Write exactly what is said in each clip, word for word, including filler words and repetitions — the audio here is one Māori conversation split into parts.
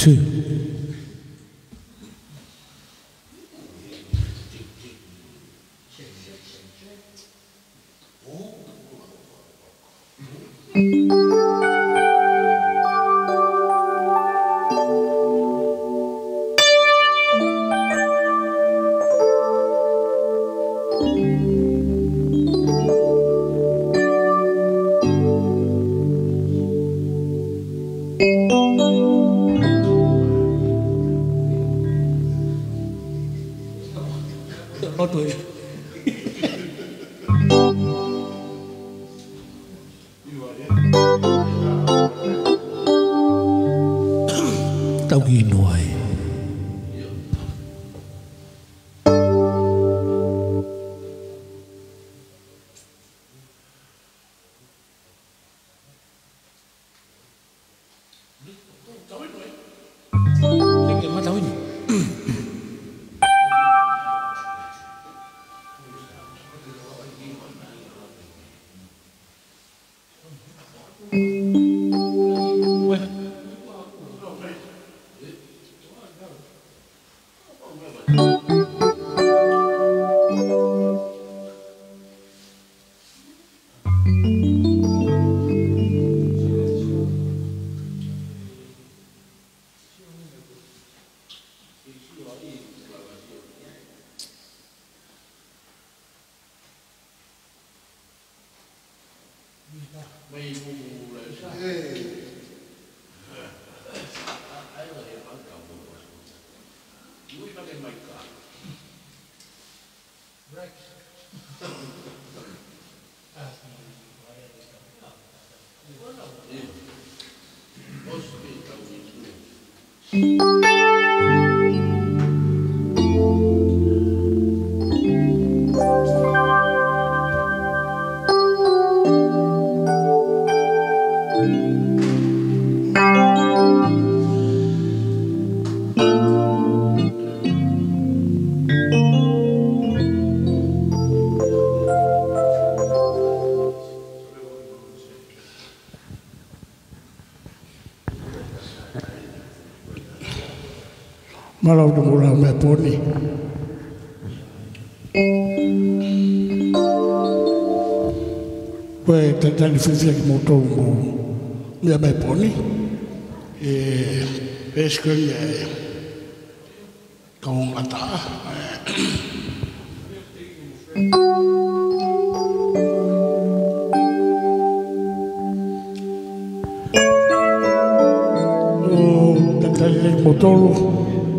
Sí. Tao ghi nuôi malau tu mula me poni. Poi tentare di fare che molto mi me poni e esco con la ta. Tentare di motor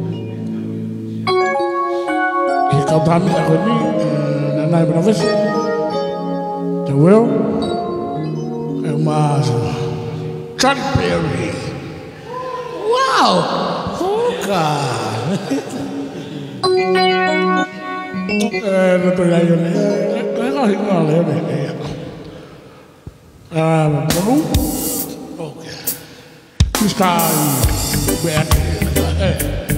kau kami aku ni nanai berafis, tahu? Emas, Cadbury, wow, bukan. Eh, betul ya ini, kalau tinggal ya ni. Ah, baru, okey. Kristal, band, eh,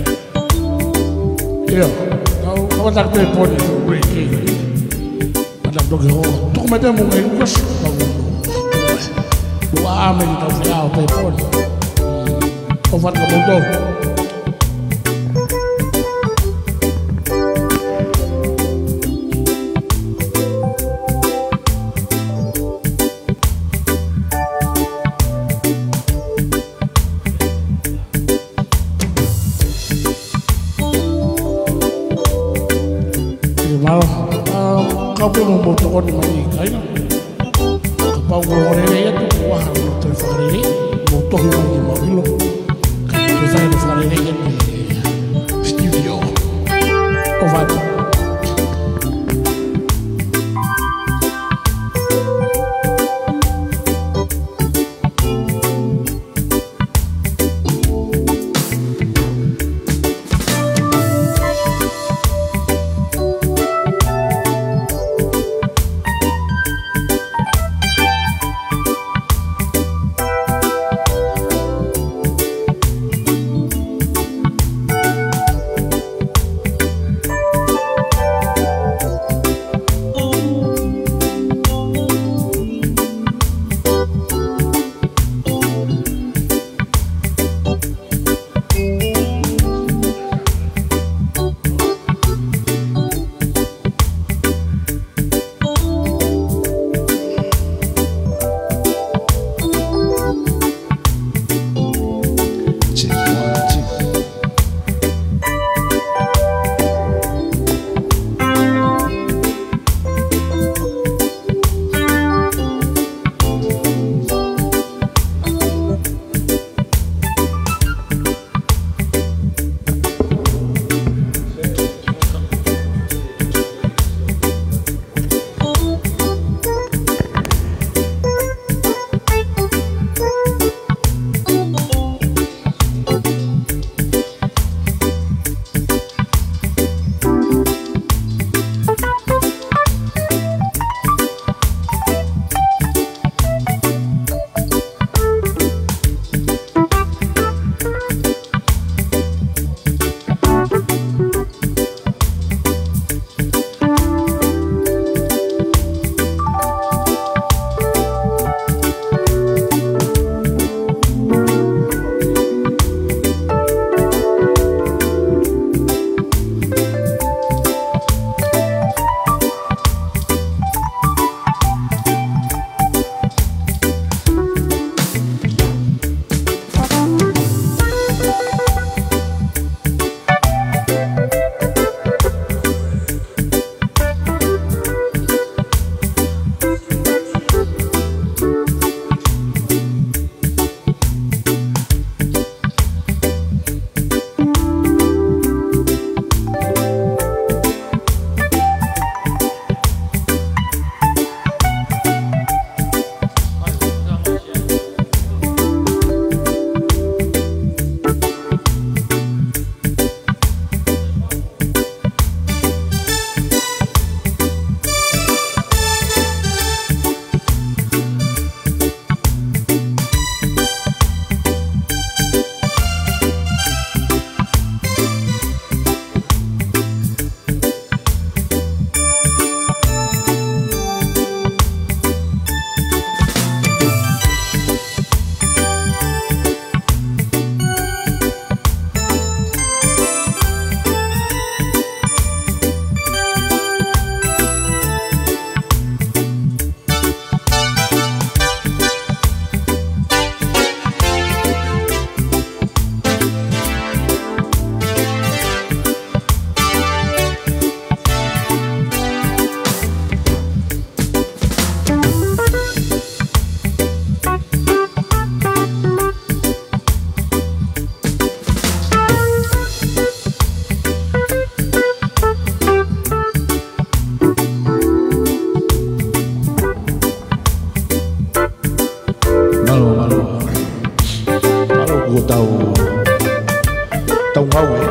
yo. Kau tak telepon itu, breaking. Ada doge oh, tu macam mungkin kus, dua amin tahu saya telepon. Obat kamu tu. Kau pun membutuhkan di mana kain. Kau orang ini tu wah, telefon ini butuh di mana mobil lo. Telefon telefon ini di studio. Obat. ua tau tau ngau e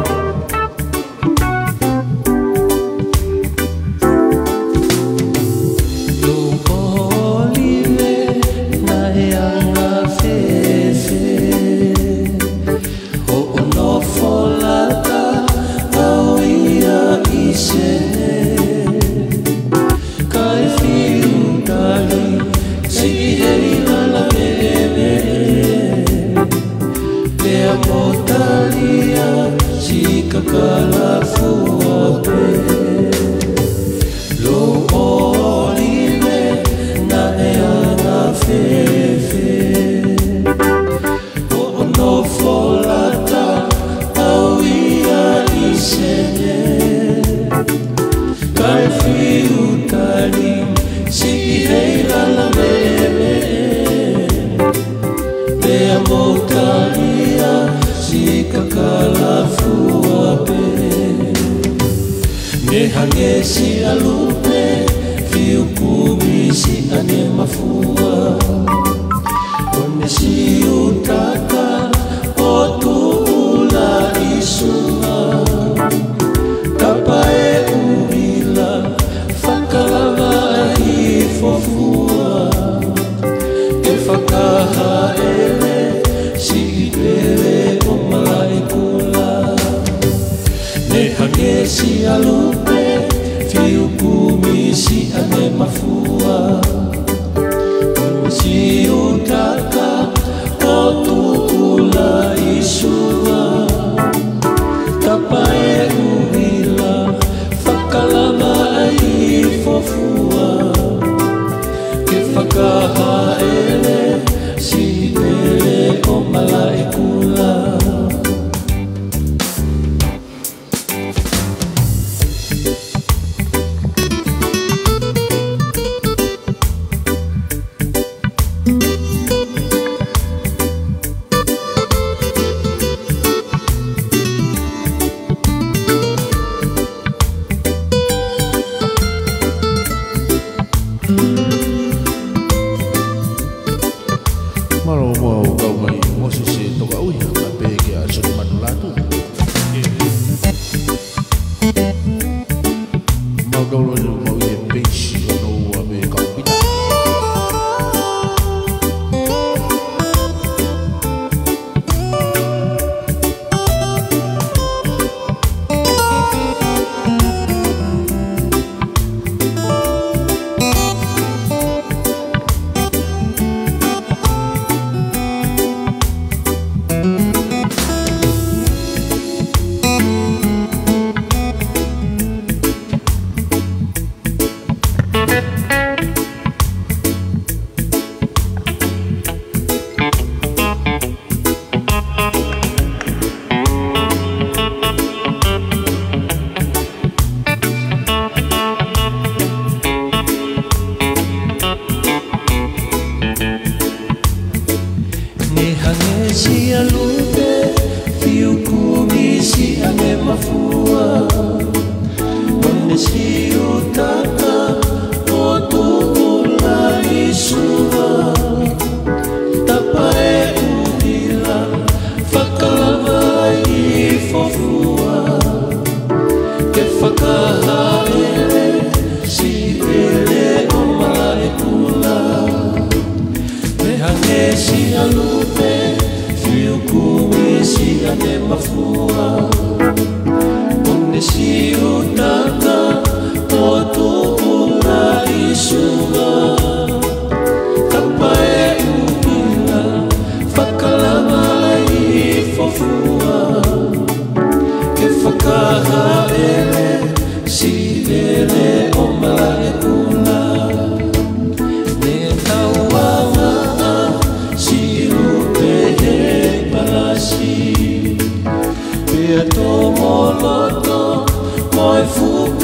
Pia tomo loto, moi fu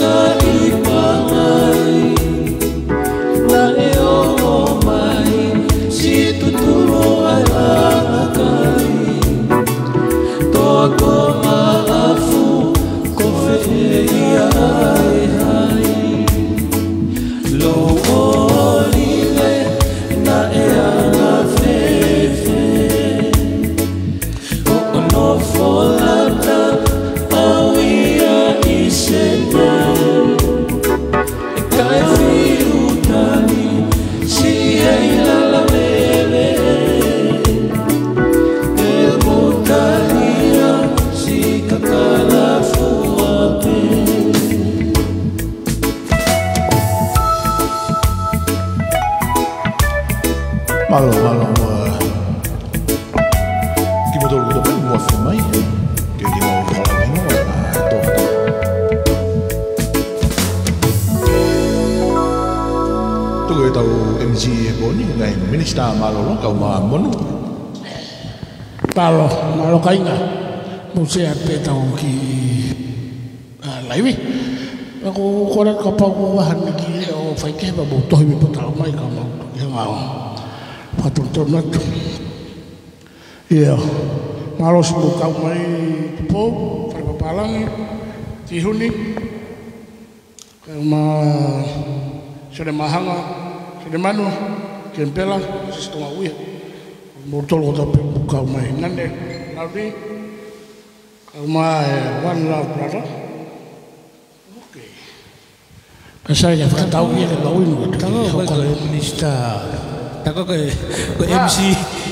Malo, malo. Ki mo tolu ko pe mo fa mai. Ki ki mo fa la mo to. Tu e tau M C boni ngai minister malo lo ka ma monu. Talo, malo kainga. Musea pe tau ki laiwi. Ako korat ka pa ko wahan ki o fai ke ba bo to mi po tau mai ka ma. Ya ngao. Patutun nat. Iya. Malo sibu kau mai po, fai papalang tihuni. Ma sede mahanga, sede manu, kempela, sistema ui. Botol ko tapi kau mai nande. Nabi kau mai one love brother. Okay. Pasal ya tak tahu dia kau ini. Tahu kalau minister. Tahu ke ke M C.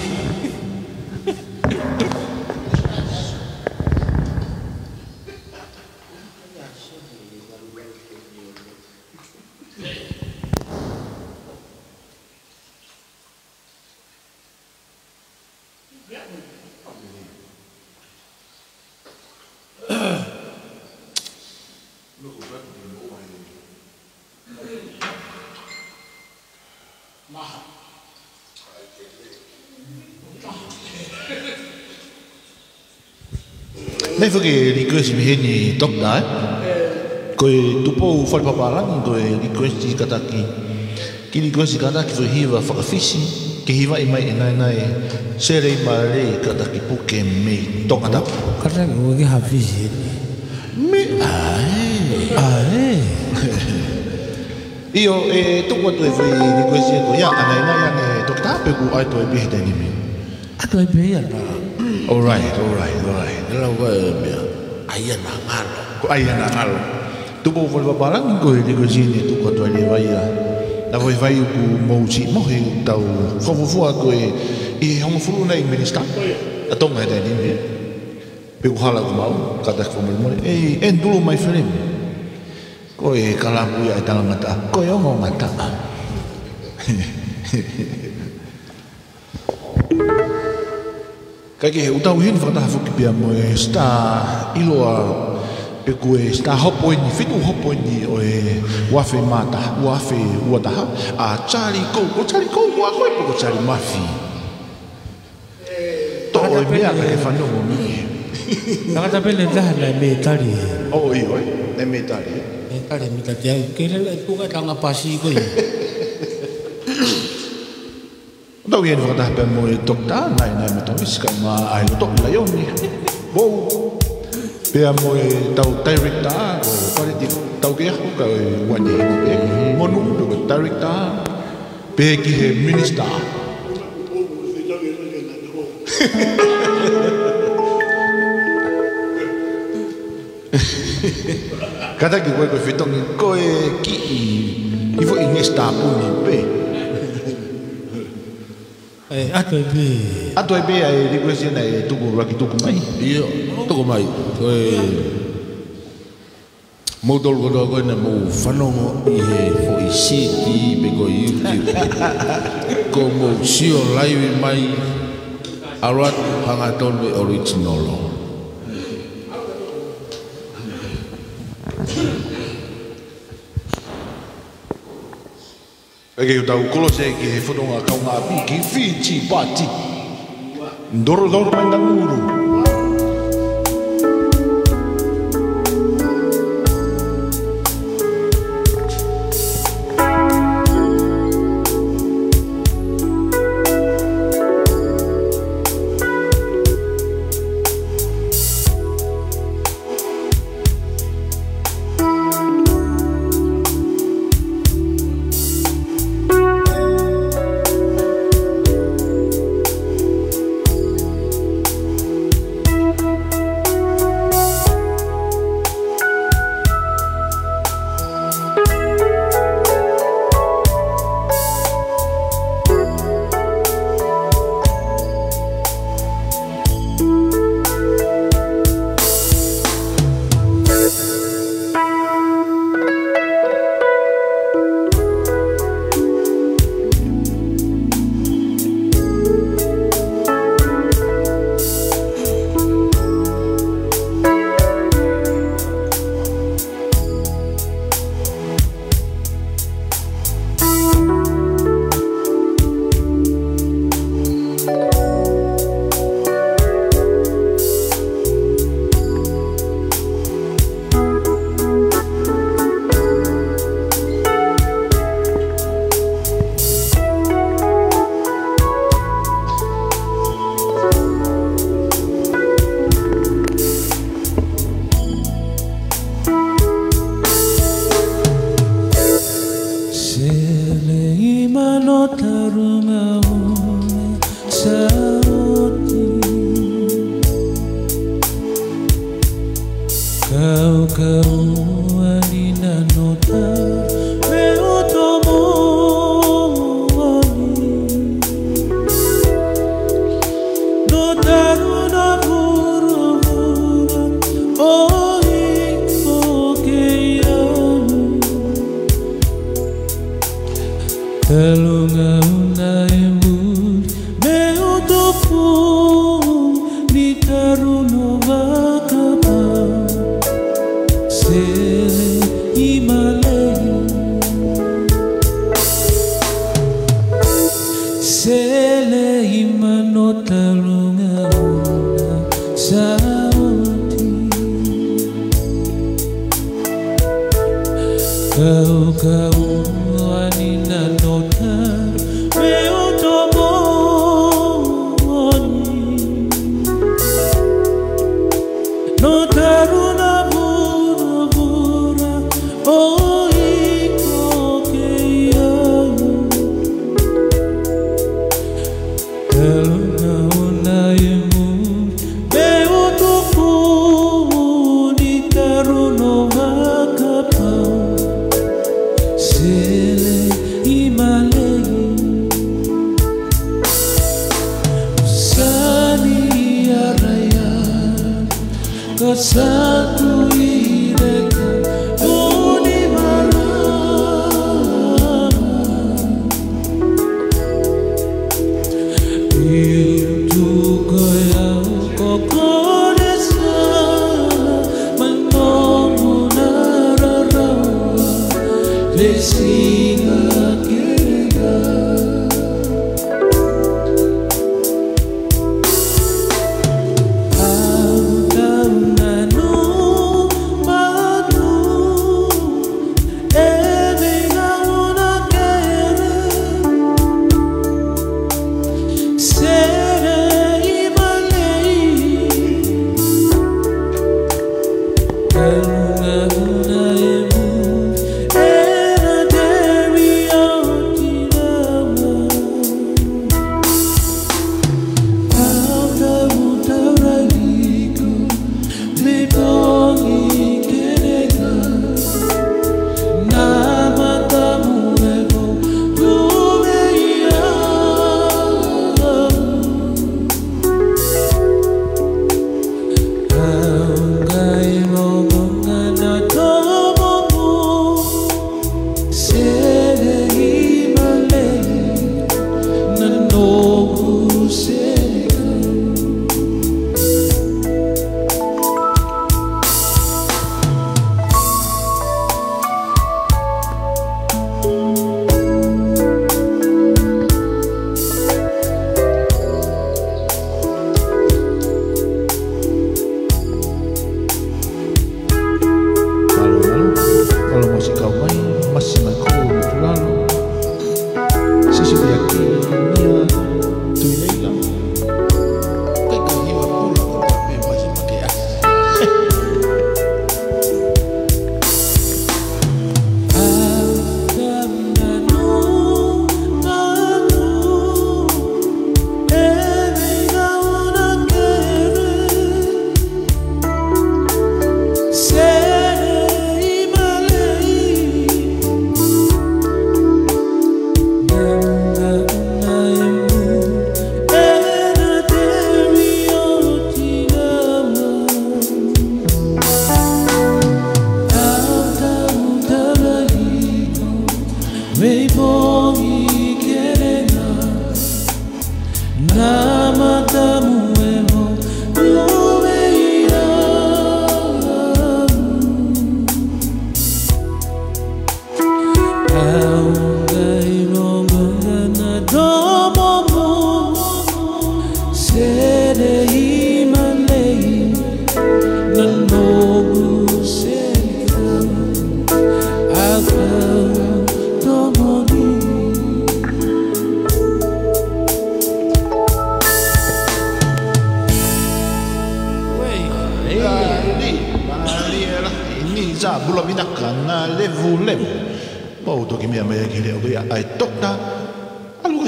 Nei fuki request mi heni tok da. Koe tupo fai papalang koe request i kataki. Ki request i kataki fo hiwa whakawhisi. Ke hiwa i mai e nai nai sere i mare kataki puke me tonga tau. Kata ko ke hawhisi. Me ae. Ae. Io e tuku atu e fai request i ko ya anai nai ane tok tape ku ai to e bihe tani me. Ato e beia na. Alright, alright, alright. Ela vai me. Ai na ngalo. Ko ai na ngalo. Tupo fai papalang koe request i ne tuku atu e vai a. Na foi vai ku mouchi mohe tau fofofua koe i hongo furu nei minister. A tonga e tani me. Pe ku hala ku mau kata ko mo e en dulu my friend. Koe kalamu ya tanga ngata. Koe ongo ngata. Kake he utau hin fata fuki pia mo e sta iloa pe koe sta hopoini fitu hopoini o e wafe mata wafe uataha a chari ko ko chari ko wa koe po ko chari mafi to o e mea kake whanau mo mi Nakata pele dah na me tari. o i oi e me tari Me tari mi tati au kere tu ka tanga pasi ko. Utau hin fata pe mo e dokta nai nai me to iska ma ai lo tok la yoni bo Pea mo e tau director o pare di tau ke ho ka wani e monu do director pe ki he minister kata ki ko fitong ko e ki i fo inesta puni pe Eh ato be. ato e be ai request na e tuku raki tuku mai Iyo, toko mai. Koe mo dol ko ko na mo fanongo i he fo i siti be ko YouTube. Ko mo sio live mai arat pangatol be original. Ege utau kolose ki he whanonga kaunga api ki whiti pati. Ndoro ndoro mai na nguru.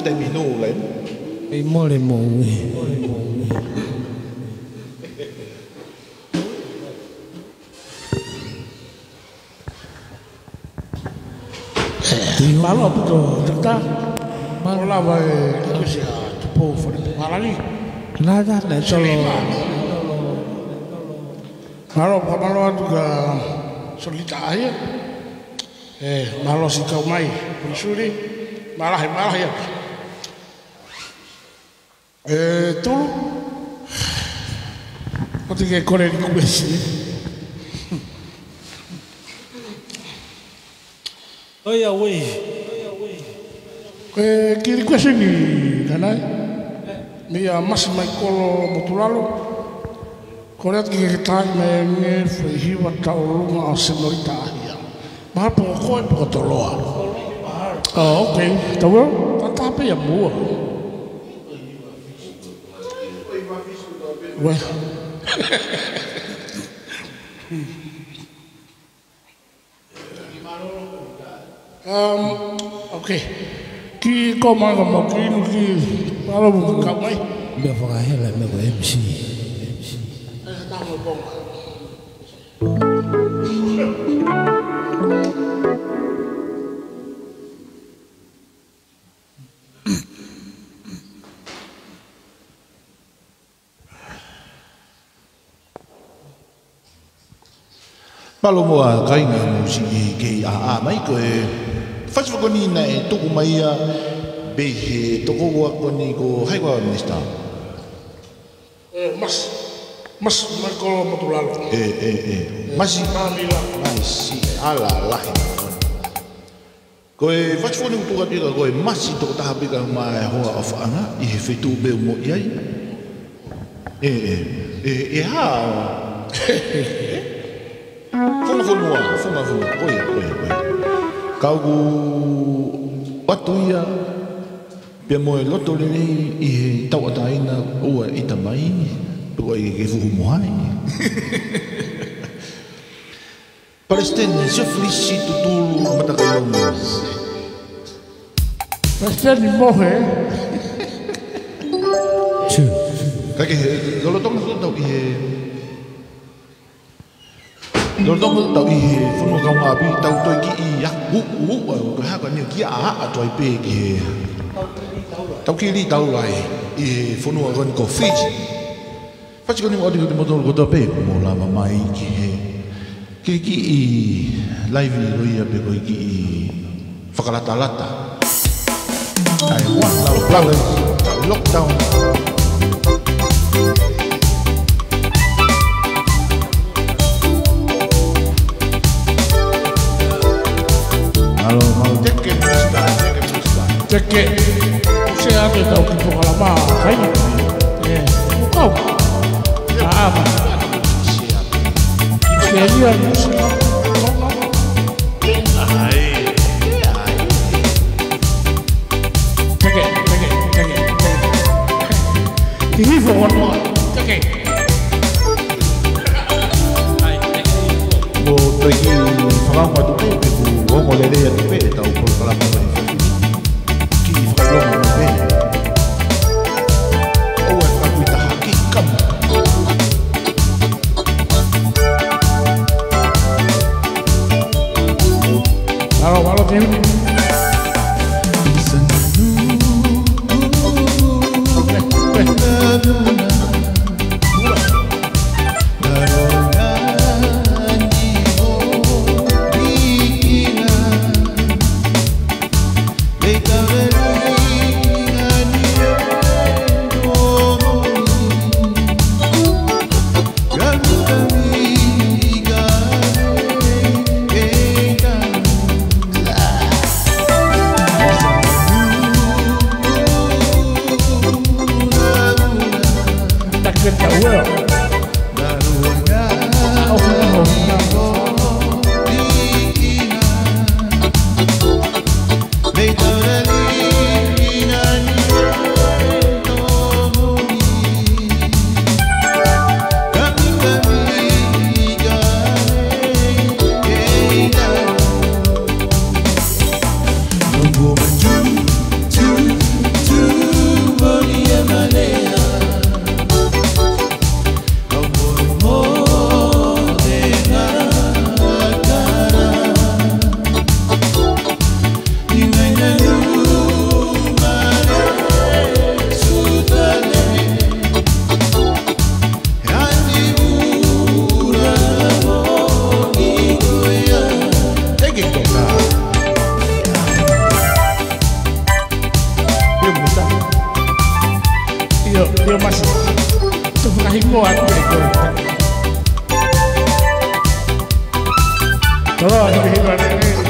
te mino lai. Ei mole mo. Malo puto, cerita. Malo lah boy, itu sih cepu, malah ni. Nada, nada solo. Malo, malo juga solita aja. Eh, malo si kau mai, bersuri, malah malah ya. Eh, tu, kau tinggal korek di kubesi. Oh ya, wei. Eh, kiri kuasi ni, kanai. Mia mas mai kolo motulalo. Korek kiri kita mengen fihiwa taulunga senorita ahia. Mahal pokoknya pokok toloa. Oh, oke. Tahu? Tetapi ya buah. Wah. Um, oke. Ki kau mana mau ki ki kalau mau kau mai. Biar pakai helm aku M C. Eh, tahu bong. Palo moa kainga musi ke a a mai ko e fasu ko ni na e tuku mai a be he toko wa ko ni ko hai ko minista. Eh, mas mas mai kolo motulalo. E e e masi Mamila. masi ala lahi. Ko e fasu ko ni tu ka pika ko e masi to ta pika mai ho of ana i he fetu be mo iai. E e e e ha. Funga funua, funga funua, koe, koe, koe. Kau ku watu ia, pia moe loto lene i he tau ataina ua i tamai, pua i ke fuhu mohai. Palestine, se flisi tutulu matakaiongo. Palestine mohe. Tchu. Kake he, kalau tonga tu tau i he, Lor tong tau i he funua kau ngapi tau toi ki i ya hu hu ko ha ko ni ki a a toi pe ki he tau ki li tau lai i he funua kon ko Fiji Fiji ko ni mo di ko mo ko to pe mo la ma mai ki he ki ki i live ni roia pe ko ki i fakalata lata ai one love flowers lockdown Halo, mau cek minista, cek minista. Cek saya ada tahu kita lama saya. Eh, kau. Ah, Siap. ini yang Ai, ai. cek cek cek cek. Ini for one more. Cek. Mo toki farang ma tupe pe ku o mo le le tupe tau ko kala ma ni ki falo ma pe o wa ka ku ta ki kam Halo, halo tim. Dio mas. Tu whakahiko atu e koe. Toro, hihi hihi ane.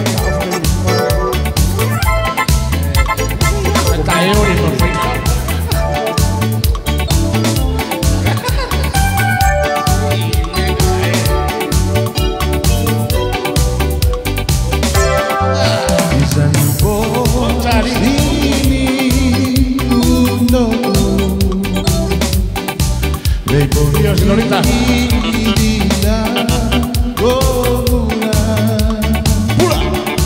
Tae ori no whai. Dios, señorita. Pura.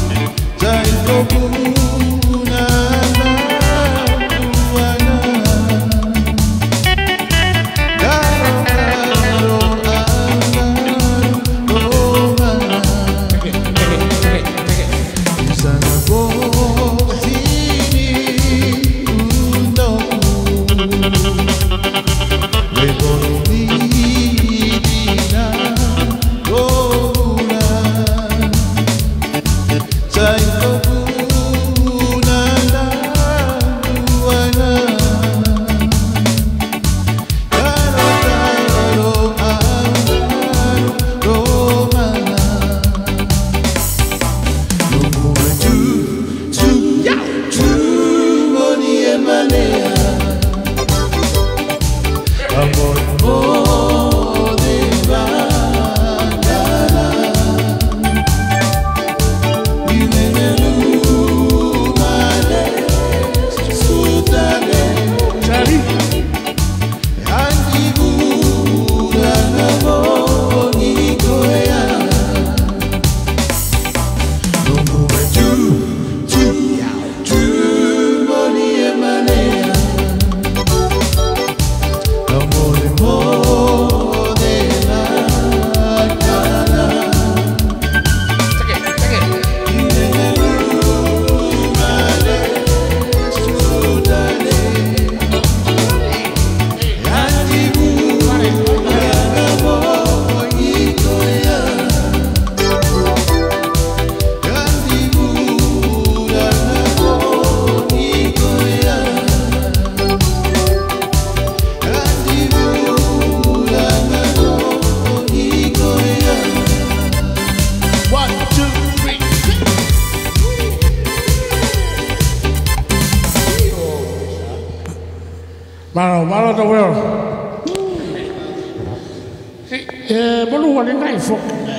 Malo, malo to weo. Eh, bolu wali ngai fo.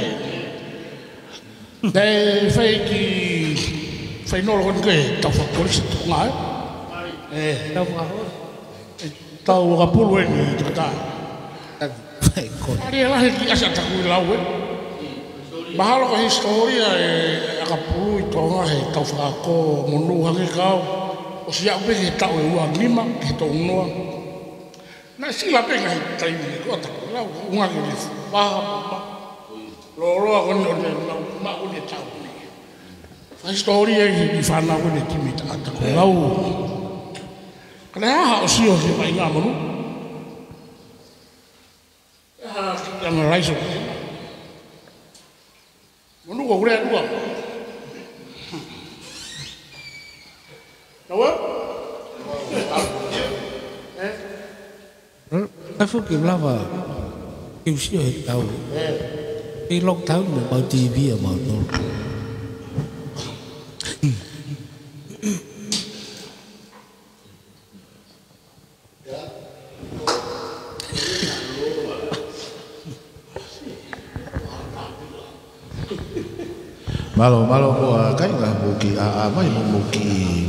Dai fai ki fai no kon ke ta fo ko si tu ngai. Eh, ta fo. Ta o ga pulu ni ta. Fai ko. Ari la ki asa ta ku la we. Mahalo ko historia e ka pulu i to ngai ta fo ko monu ha ke ka. O sia pe ke ta o wa mima ke to no. Na sila pe ngai tai ni ko ta la unga ke ni ba ba. Lo lo ko no na ma o ni ta ni. Fa storia i fa na ko ni timi ta ta ko la o. Kana ha o si o ke vai na mo. Ha ki na raiso. Mo no ko gure ko. Tahu? Eh? Aku kira kêu siêu hết tàu cái long tháo một bao tivi ở màu nâu malo malo ko kai nga buki a mai mo buki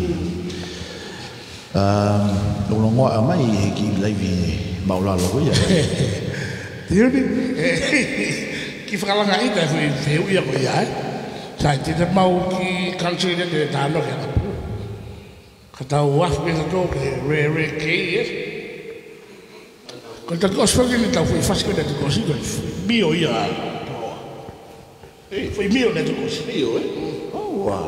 um lo lo ngo a mai ki live mau la lo ya Dia ni ki fala ngai ta fi feu ia ko ya sai ti te mau ki country de de ta no ya ka ta wa fi to ke re re ke yes ko ta ko so ni ta fu fa ko de ko si ko bio ia eh foi mio de ko si bio eh oh wow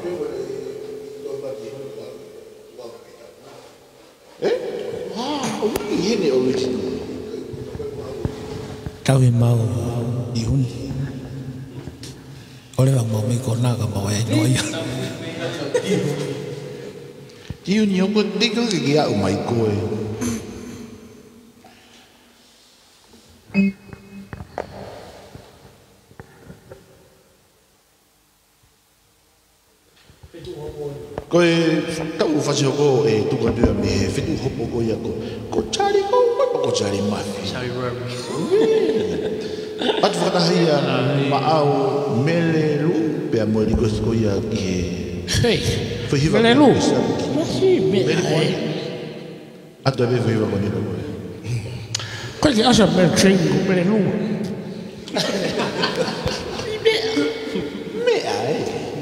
eh wow ini original tao hiền mau đi hun có lẽ bằng màu mấy con nào cả màu ấy nói yêu nhiều con đi có cái gì ở mày coi Koe tau whasio ko e tuka tua me he whetu hopo ko ia ko. Ko chari ko, ko chari mafi. Chari rami. Atu whakatahi a maao mele lu pea mo riko ko ia ki he. Hei, Whihiwa mele lu. Masi, mele koe. Atu e me whihiwa ko nina koe. Koe ki asa mele train ko mele lu. Mea e.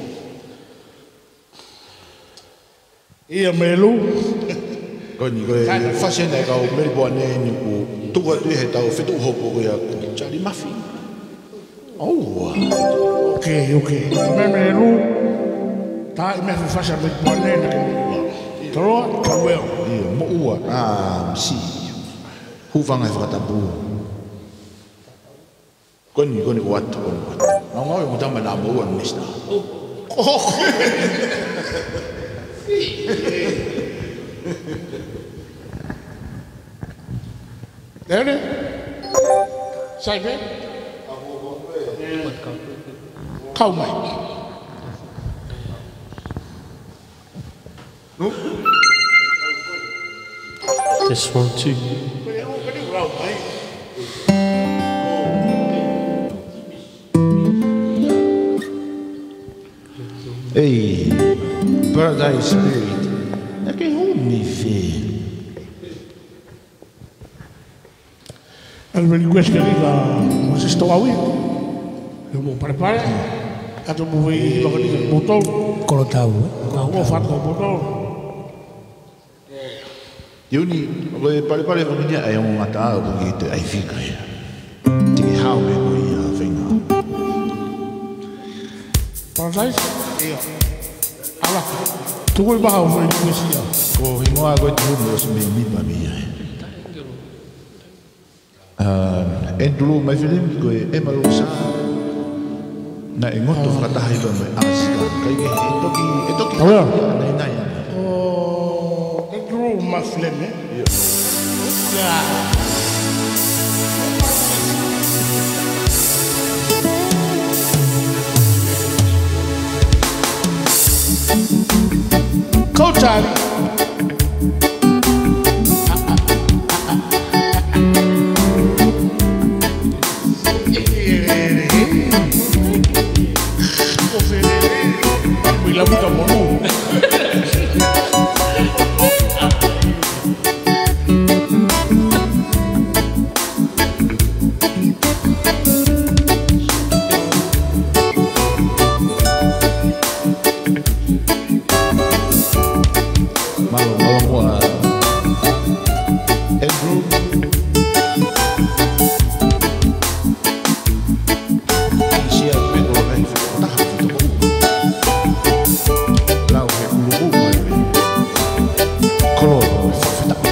Ia mele lu. Koe ni koe whasena kau mele boa ne ni ko tuka tui he tau whetu hopo ko ia ko chari mafi. Aua. Ok, ok. Me mele lu. Ta i me fasa me pone na ke. Toro, taweo. Ia, mo ua. Ah, si. Huvanga e whakatapu. Koni, koni ko atu, koni ko atu. Ngau ngau e mo tama nā mo ua nesta. Oh! Dere? Sai ve? Kau mai. This one too. Ei, Paradise Spirit. É que eu me vê. Al veni questo lì la ma se sto a ui. Eu mo prepare. Ato mo vai lo che dico botol. Kalau tahu, Ka ho fatto botol. Eu ni, koe pare pare whanginia ai o ngata au ki te ai whika ia. Tiki hao me koe ia whenga. Paradise? Ia. Ala. Tu vai baha o veni questo. Ko hingoa koe te hume o se me mipa mi ia. Endulu mai filim koe e malusa. Na e ngoto whakataha iwa me asika. Kai ke e toki, e toki. Awea? Nai nai. Oh, é duro uma flemme. Coach Ali. La puta mono. Malo, malo mua. Andrew. Isia pedo ai whakataha whakataha. Lau he ulubu mai me. Koloro me whakataha.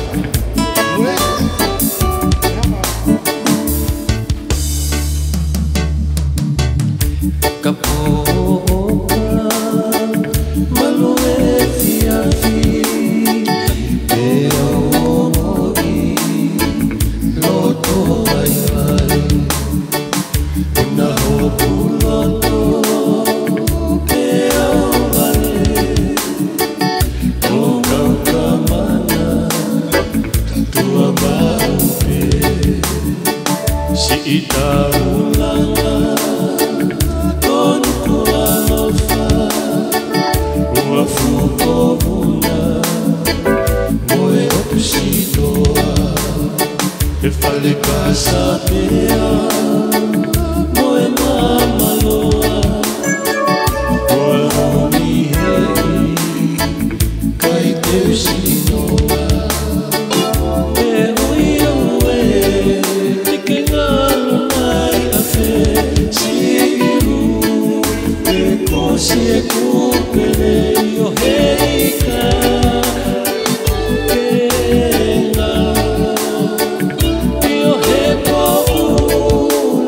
Yo he po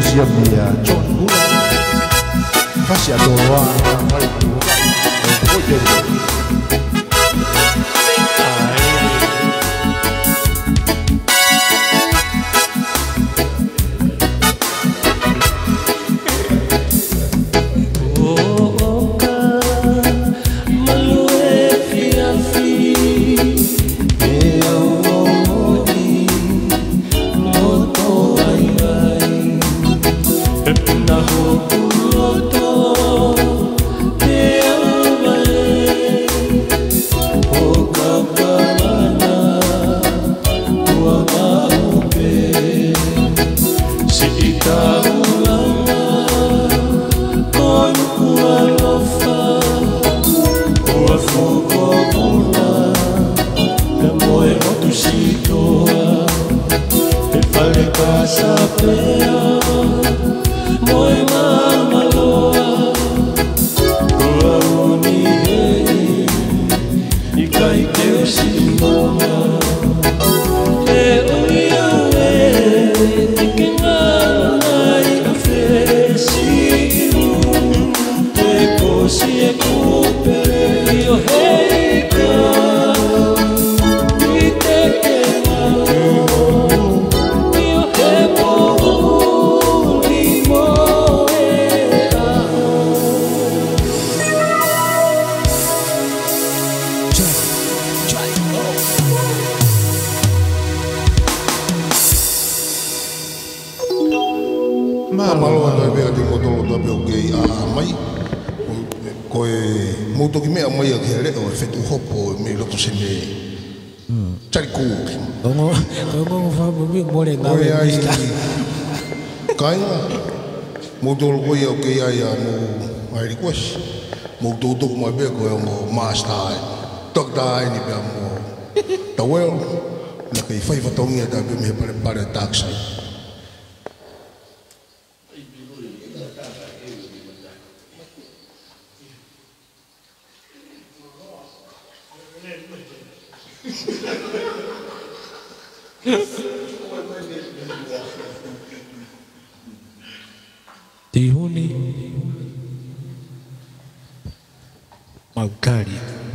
sia mia John Gula fasi adoa mai ku o ye Tihuni Magari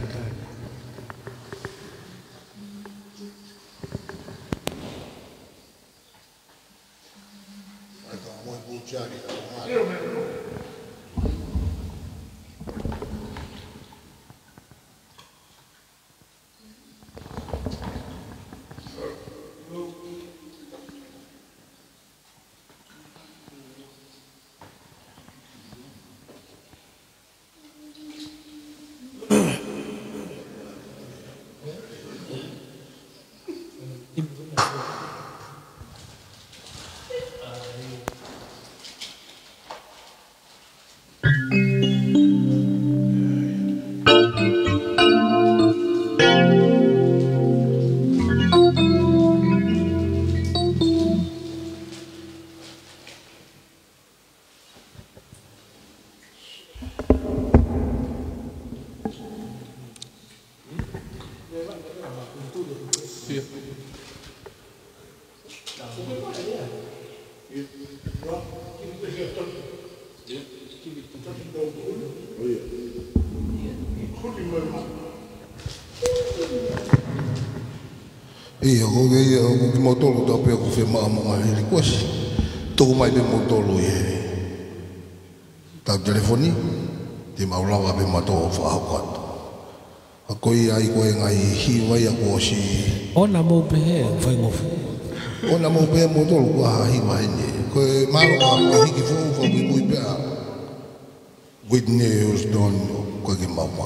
E o ge o ki motolo ta pe ko fe mama mai ri kwasi to mai be motolo e ta telefoni te maulawa be mato fa kwat a koi ai ko ngai hi vai a ko si ona mo be vai mo ona mo be motolo ko ha hi mai ne ko malo a hi ki fu fu bi bu be with news don ko ki mama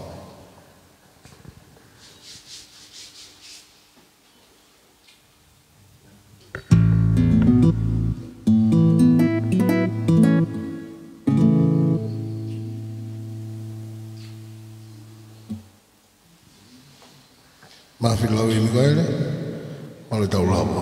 Mafi lau i mikaele, male tau lawa.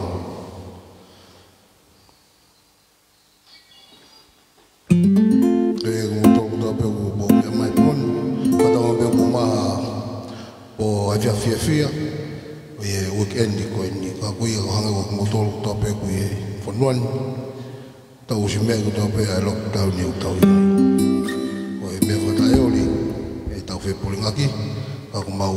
E kumu tōku tā pēku pō mea mai pōni, patama pēku maha pō awhia fia fia, o e weekendi koe ni, ka kui e hanga ko kumu tōku tā pēku i whanuani, tau si mea kutua pe ai lok tau ni u tau i o e mea whatai oli e tau whe polingaki ako mau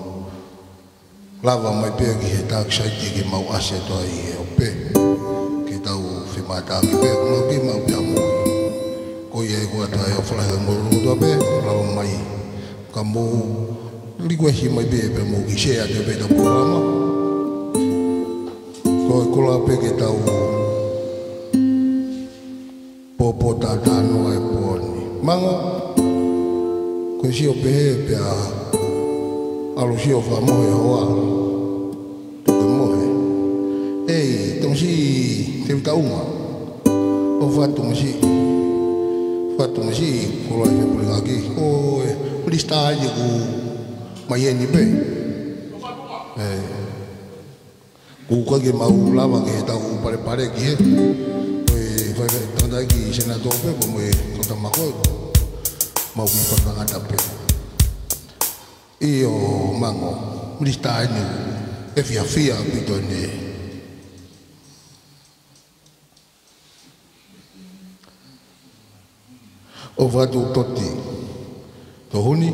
lava mai pea ki he tak saiti ki mau ase toa i he o pe ki tau whe mata ki pe kuma ki mau pia mo ko i e kua toa e o whalahe moro kutua pe lava mai ka mo likuehi mai pe pe mo ki shea te pe tau programa ko e kula pe ki tau popo tatano e poni mango ko si o pe pe a alo si o fa mo e hoa to ke mo e ei tong si te ta uma o fa tong si fa tong si ko lo e pe aquí o e lista ai ku mai ni pe eh ku ka ke mau lava ke ta u pare pare ki e vai tanda ki senador pe como e conta mako mau ki pa ngata pe io mango mi sta ni e fia fia pitone o vado toti to honi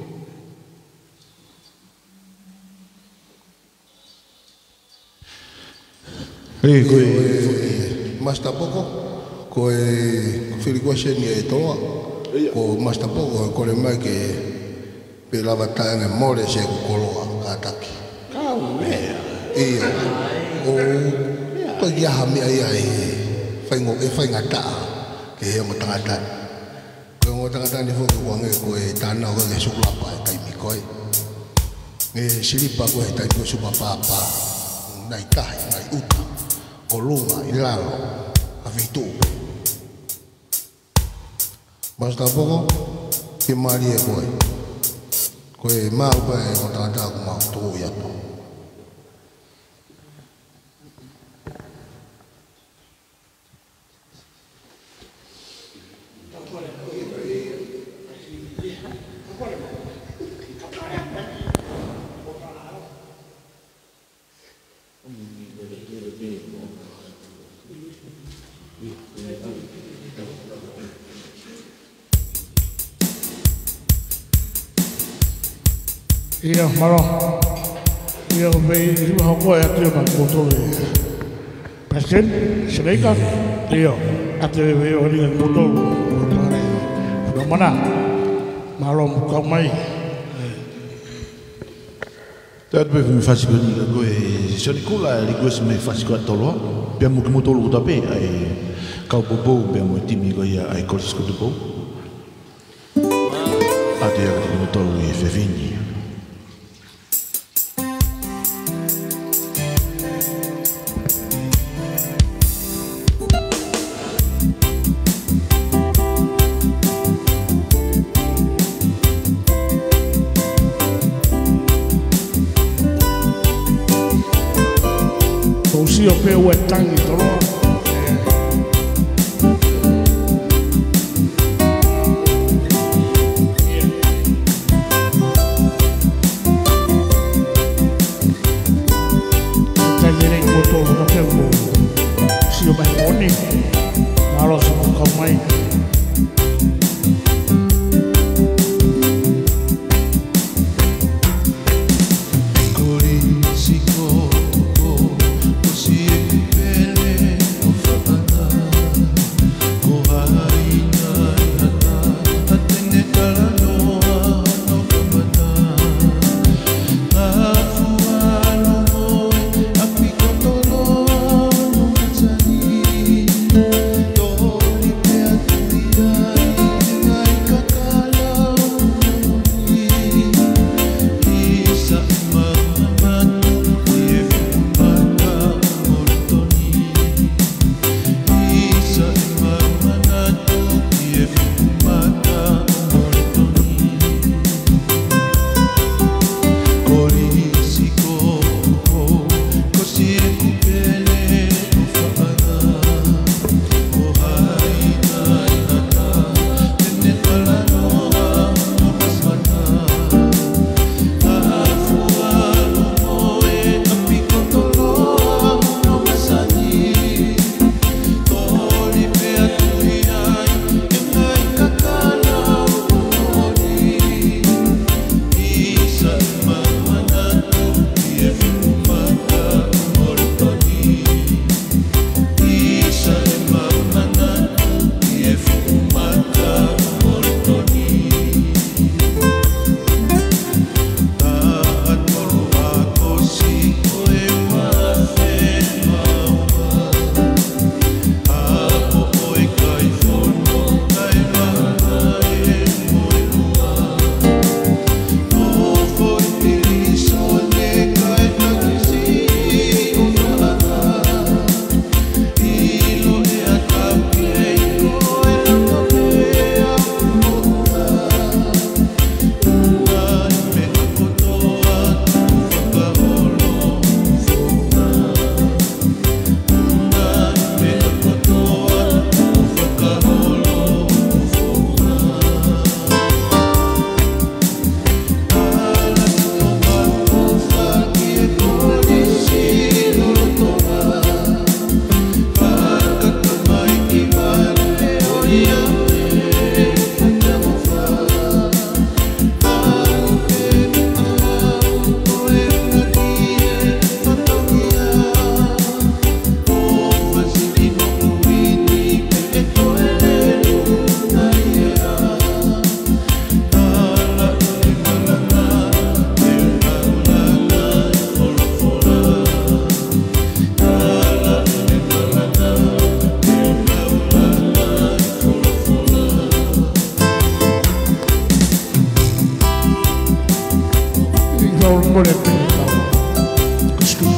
Ei, koe mas tampouco ko e fili ko se ni e toa ko mas tampouco ko le mai ke pe lava tanga more se ko koloa ataki kau me e o ko ya ha mi ai ai fai ngo e fai ngata ke he mo tangata ko mo tangata ni fo ko nge ko e tana ko ke sukla pa kai mi ko e silipa ko e tai ko supa papa nai kai nai uta o lunga i lalo a vitu mas tampouco que maria koe koe mau pa e ko tata ko mau tu ya to Ia maro. Ia vei ru ha ko ya tio na ko to le. Pasken, sereka. Ia, ate vei o ri ko to. Ko mana. Maro ko mai. Tad be me fasi ko ni ko e soni kula ri ko se me fasi ko tolo pe mo mo tolo ta pe ai ka popo pe mo timi ko ia ai ko sko to po ate ya ko mo tolo e fe fini o pe o tangi tolo tangere ko to na pe o si o mai oni malo so ko mai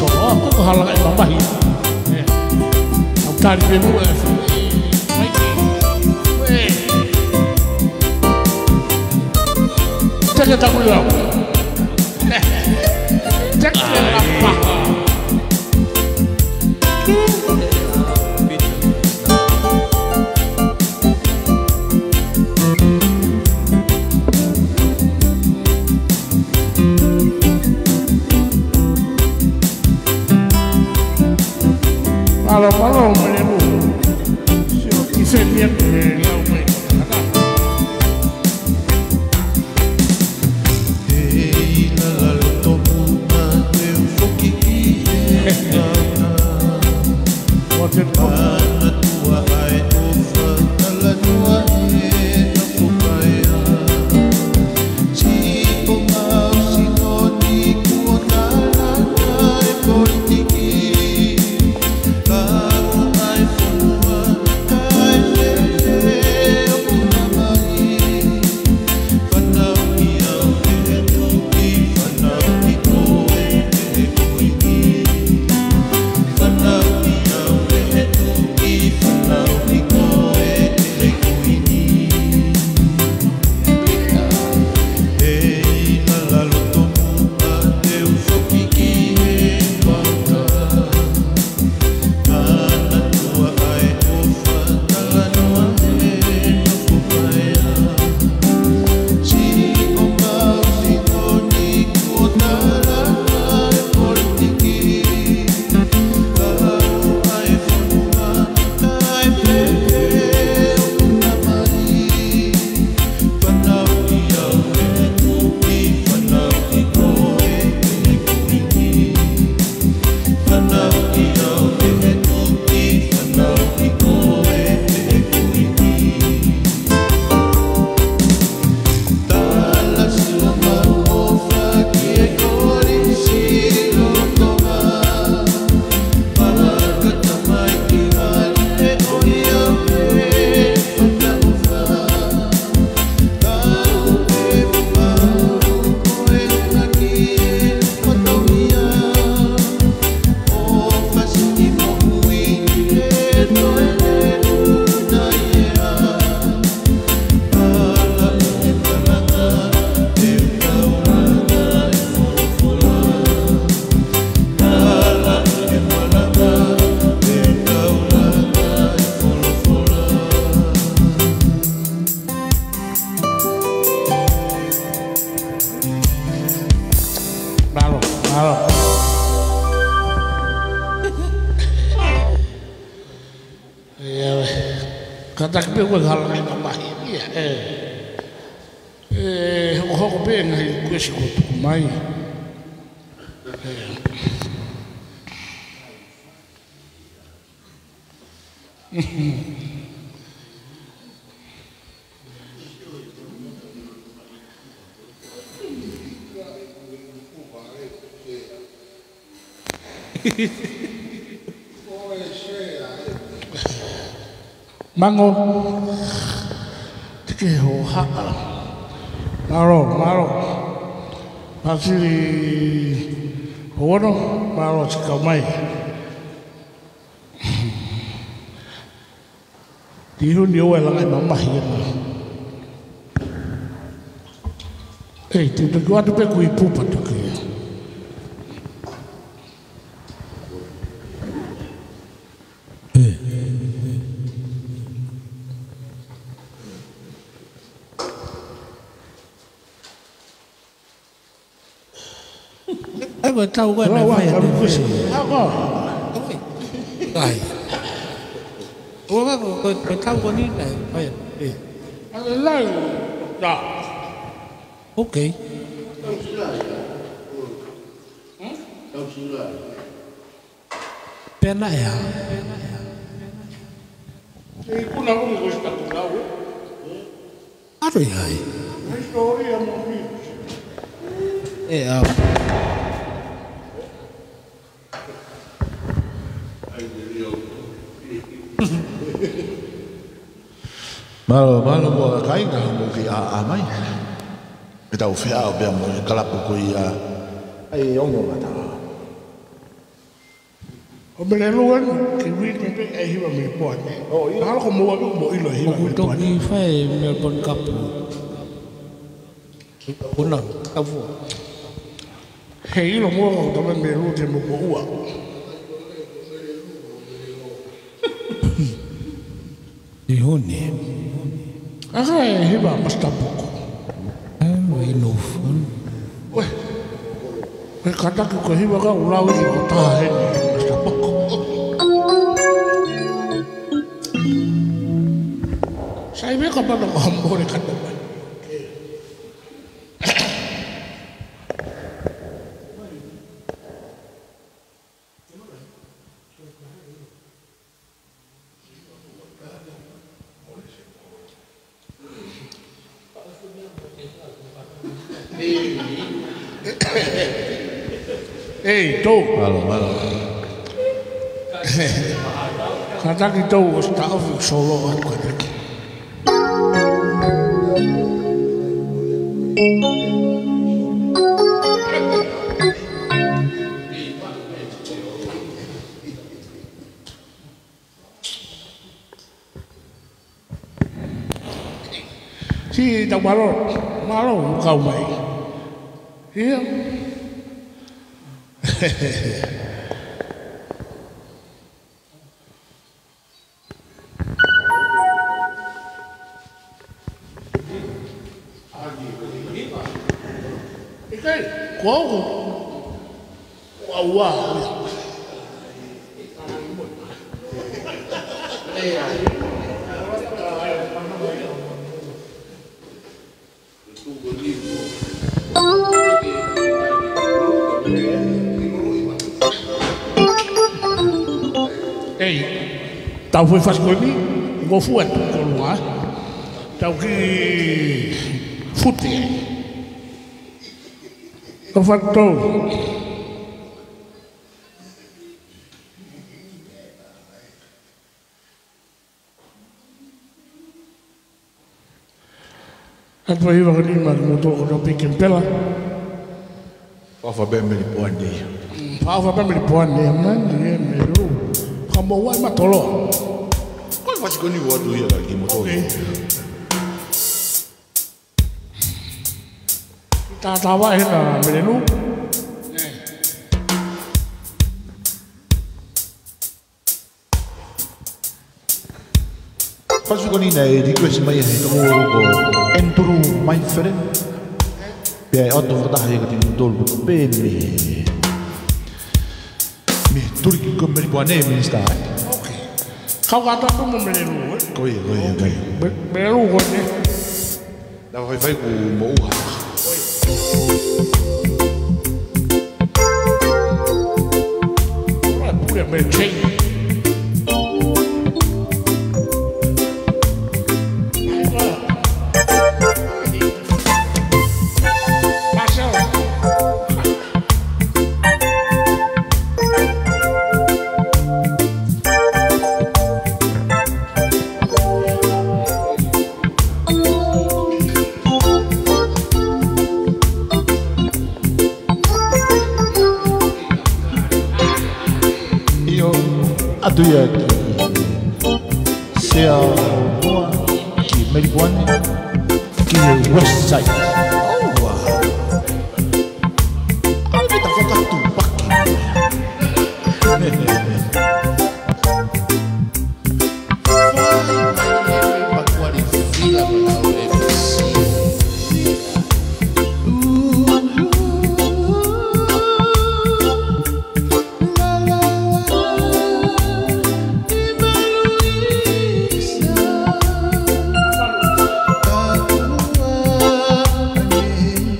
oh, ko hala e mamahi. Au tari pe mu e. Teka taku leo. Teka apa? Kalau kalau menemu, saya lihat dia lau kata ke ko hal ngai mamahi ia eh eh ho ho be ngai ko si ko mai Mango tike ho ha maro maro pasiri hono maro tika mai dihu ni o la mai mama hi eh tu tu gua tu pe ku ipu pa tu ke Ai vừa trâu quên này phải làm cái gì Ai Ủa bác vừa vừa trâu con đi này phải anh lấy đó ok bên này hả thì cũng nào cũng có sự tự đâu à rồi hả historia một đi ê à Malo malo mo kai na mo ki a a mai. Kita u fia o bia mo kala pu ko ia. Ai o mo mata. O me le luan ki wi me pe e hiwa me po ane. O ina hala ko mo wa mo ilo hiwa me po ane. Toki fai Melbourne Cup. Kuna kafu. He ilo mo ko to me lu te mo po ua. Ihone. Aka e hiwa mastapoko. Ai no fun. We. We kata ki ko hiwa ka ulawi ki ko taha he ni mastapoko. Sai me ka pada ko hambore kata ba. Ei, tô. Malo, malo. Kata ki tô o staff solo at kata. Si tao malo, malo kau mai. Iya. Ikai, kau, wah wah. Ei, tau foi faz comi, go fu at ko lua. Tau ki futi. Ko fatto. At foi va ni ma no to no piken pela. Papa ben me po ande. Pa fa pa me po ande, man, ni me ru. Kamo wa ma tolo. Ko faz ko ni wo do ya ki mo to. Ta ta wa he na me lu. Faz ko ni na e request mai he to ko entru my friend. Pe auto ta ha ka tin dol pe me. Me turki ko me po ane minister. Kau kata tu mo me lu. Ko ye ko ye ko. Me lu ko ni. Da vai vai ku mo ha. Ora pure me chei. Atu ya ki sea boa ki Melbourne ki west side. Oh wow. Ai kita foka tu pak. Pakuari fila na O F C.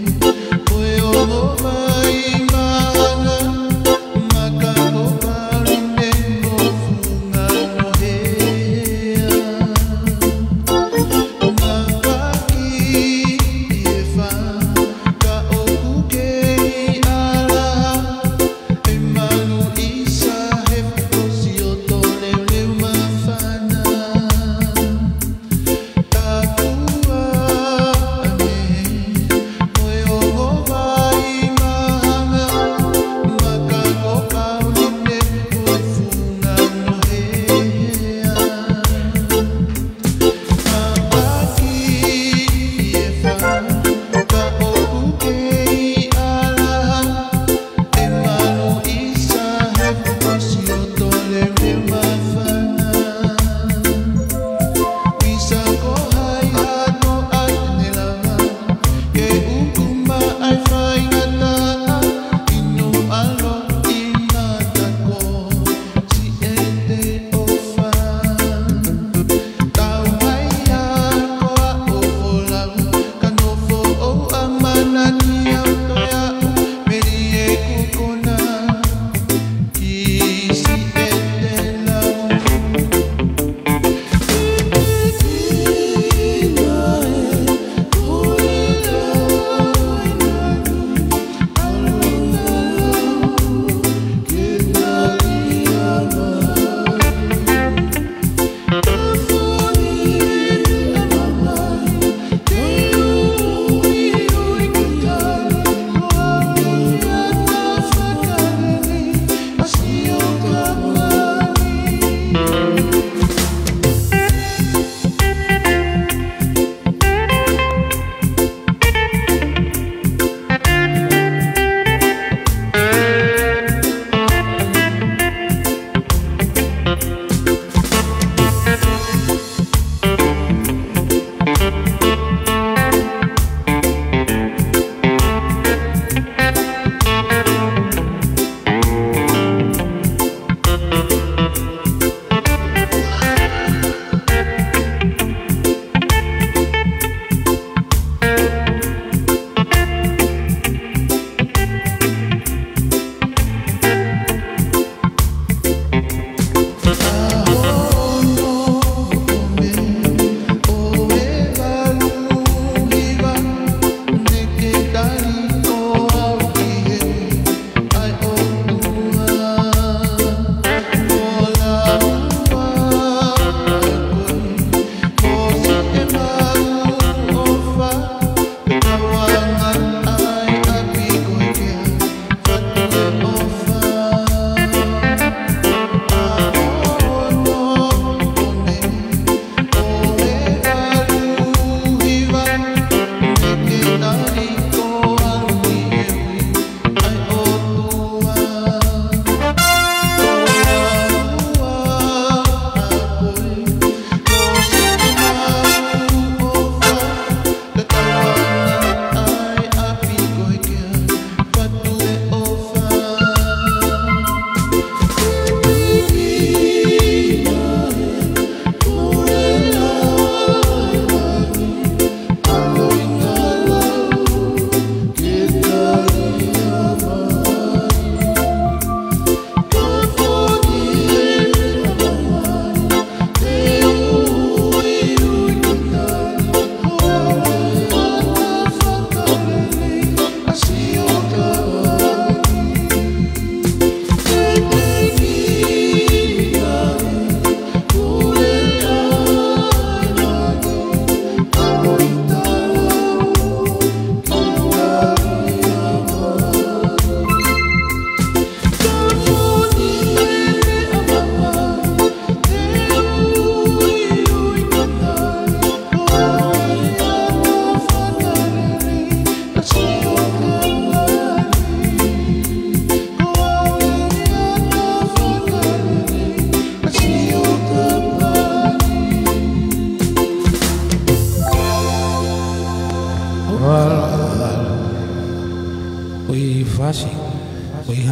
Maka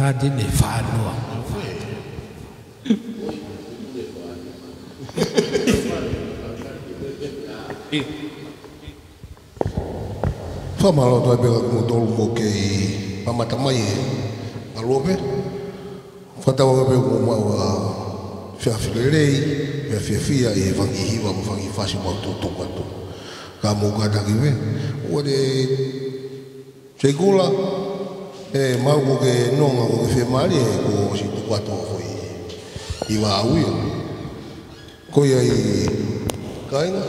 ngāti ne whānua. Whamalo toi peka kumo tolu mo kei pamata mai e alope. Whatawa peka kumo maua whiawhirerei, mea whiawhia e whangi hiwa mo whangi whasi mau tōtoko atu. Ka mō kātaki me, ua de Seikola, e mau ko ke nonga ko ke whemari e ko si tuku atu ko i wā auia. Ko ia i kainga.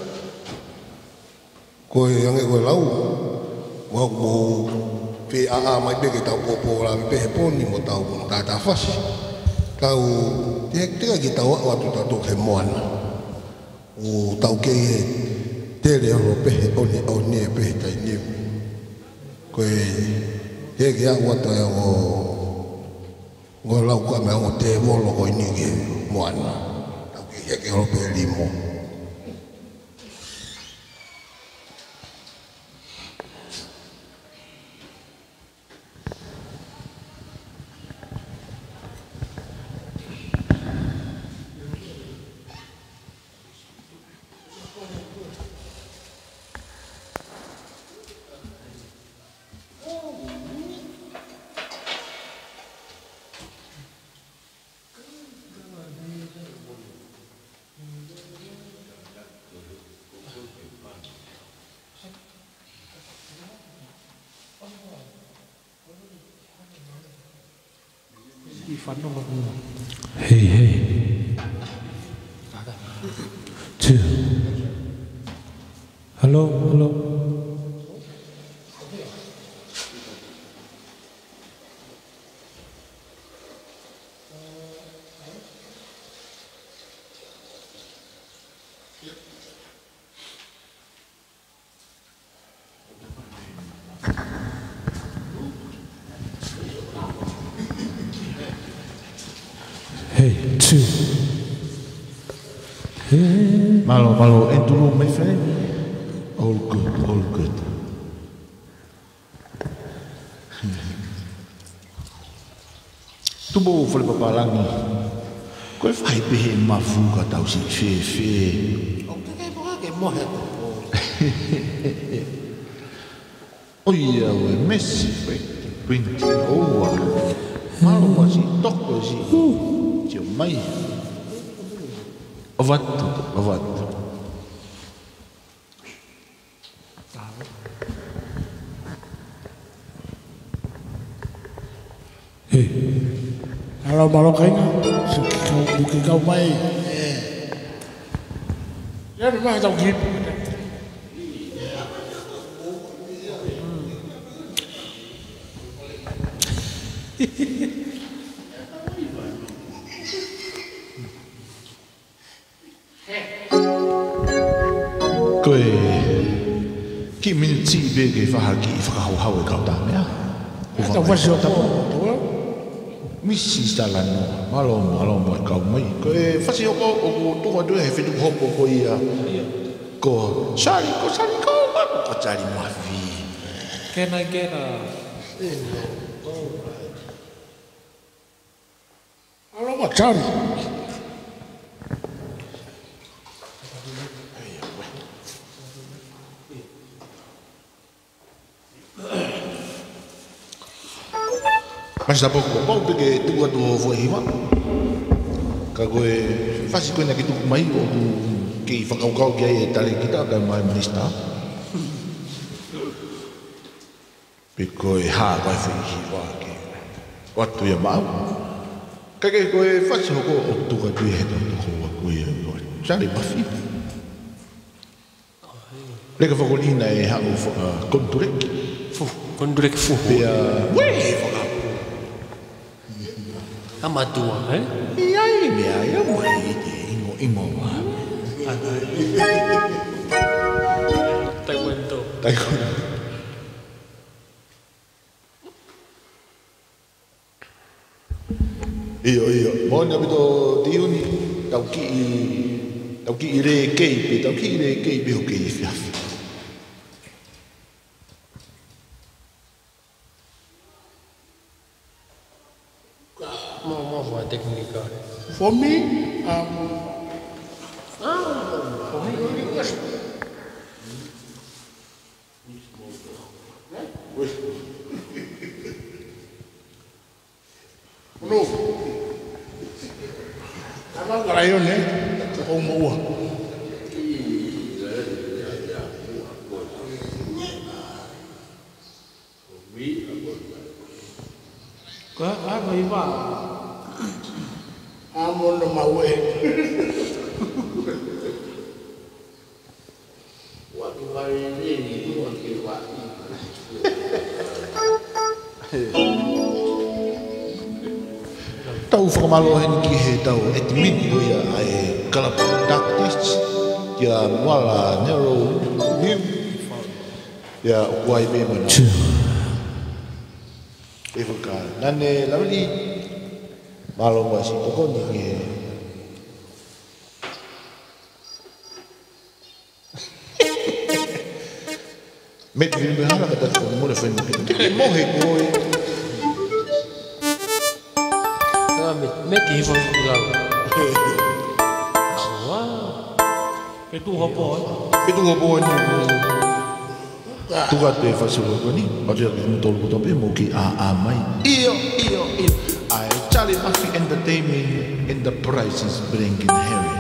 Ko e ange koe lau. Wau mo pe a a mai peke tau popo la me pehe poni mo tau mo tata whasi. Tau te teka ki tau au atu tatu he moana. O tau kei he tere aro pehe oni au nie pehe tai niu. Ko e he ki a wata e o ngoi lau ka mea o te molo ko ini ki moana. Tau kei he ki aro pehe limo. Hey, hey. Two. Hello, hello. Hey, two. Hey. Malo, malo, into room, my friend. All good, all good. Tu bo fale papalangi. Koe fai pehe mafuka tau si fe fe. O ke kei poka ke mohe ko. Oia we messi fe. Quinti oa. Malo wa si toko si. Tio mai. Avatto, avatto. Hey. Alo malo kainga. Buki kau mai. Ya memang tau gitu. Koe ki minti be ke whahaki i whakahauhau e kau tā mea. Tau wasi o tapo. Misi stalano, malo malo mo kau mai. Koe whasi hoko o ko tua due he whitu hoko ko ia. Ko sari ko sari ko ko sari mafi. Kena, kena. Alo ma cari. Mas da pouco pau porque tu atu foi hima. Ka koe whasi koe na ki tuku mai o tu ki whakaukau ki ai e tale kita ka mai minista. Pe koe hā koe whi hiwa ki watu ia mau. Ka ke koe whasi hoko o tuka tui he tau tuko wa koe e koe. Sari mafi. Leka whakolina e hau kontureki. Kontureki fuhu. Pea wei whakau. Amatua, eh? Ia i mea ia mai i te ingo ingo wa. Taekwondo. Taekwondo. Iyo iyo. Mona bito tiuni tau ki i tau ki i re keipe, tau ki i re keipe ho kei whiawhi. For me, um, for me, yes. No. I'm not going to go home. I'm on my way. What do I really want to do? Tau whakamalohen ki he tau e te mini hoia ai kalapodactis ia wala nero nim ia kuai me mana e whaka nane lauri malo wasi tokoni ki he me te mini hara ka tatu mone whenua ke mohe koe Meti hivyo ilau. Wow. Petu hopo. Petu hopo ni. Tuga te fasulu ko ni. Ode ki mutol ko tope mo ki a a mai. Iyo iyo iyo. Ai Charlie Murphy Entertainment Enterprises bringing Harry.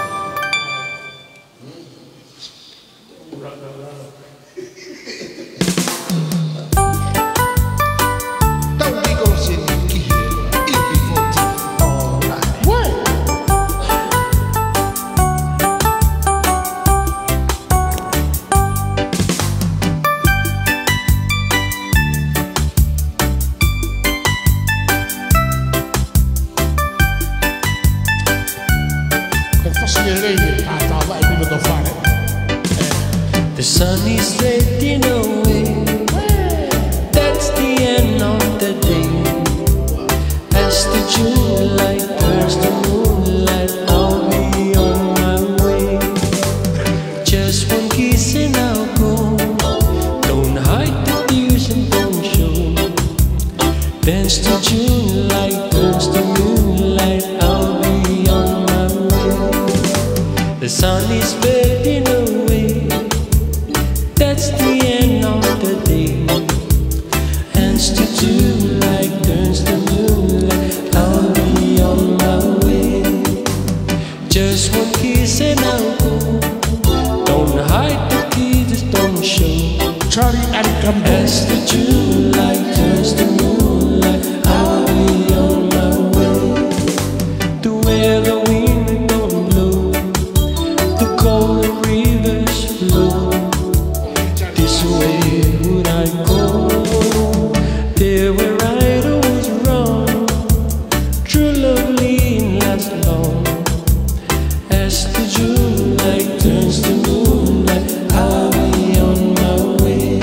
The sun is fading away. That's the end of the day. As the June light turns to moonlight, I'll be on my way. Just one kiss and I'll go. Don't hide the tears and don't show. As the June light turns to moonlight, I'll be on my way. The sun is fading away. That's the end of the day. As the twilight turns to moonlight, I'll be on my way. Just one kiss and I'll go. Don't hide the tears, don't show. Charlie and Campbell. As the twilight turns to moonlight, I'll be on my way. To where the wind don't blow, the cold rivers flow. This way would I go, there where I was wrong. True love lean last long. As the June light turns to moonlight, I'll be on my way.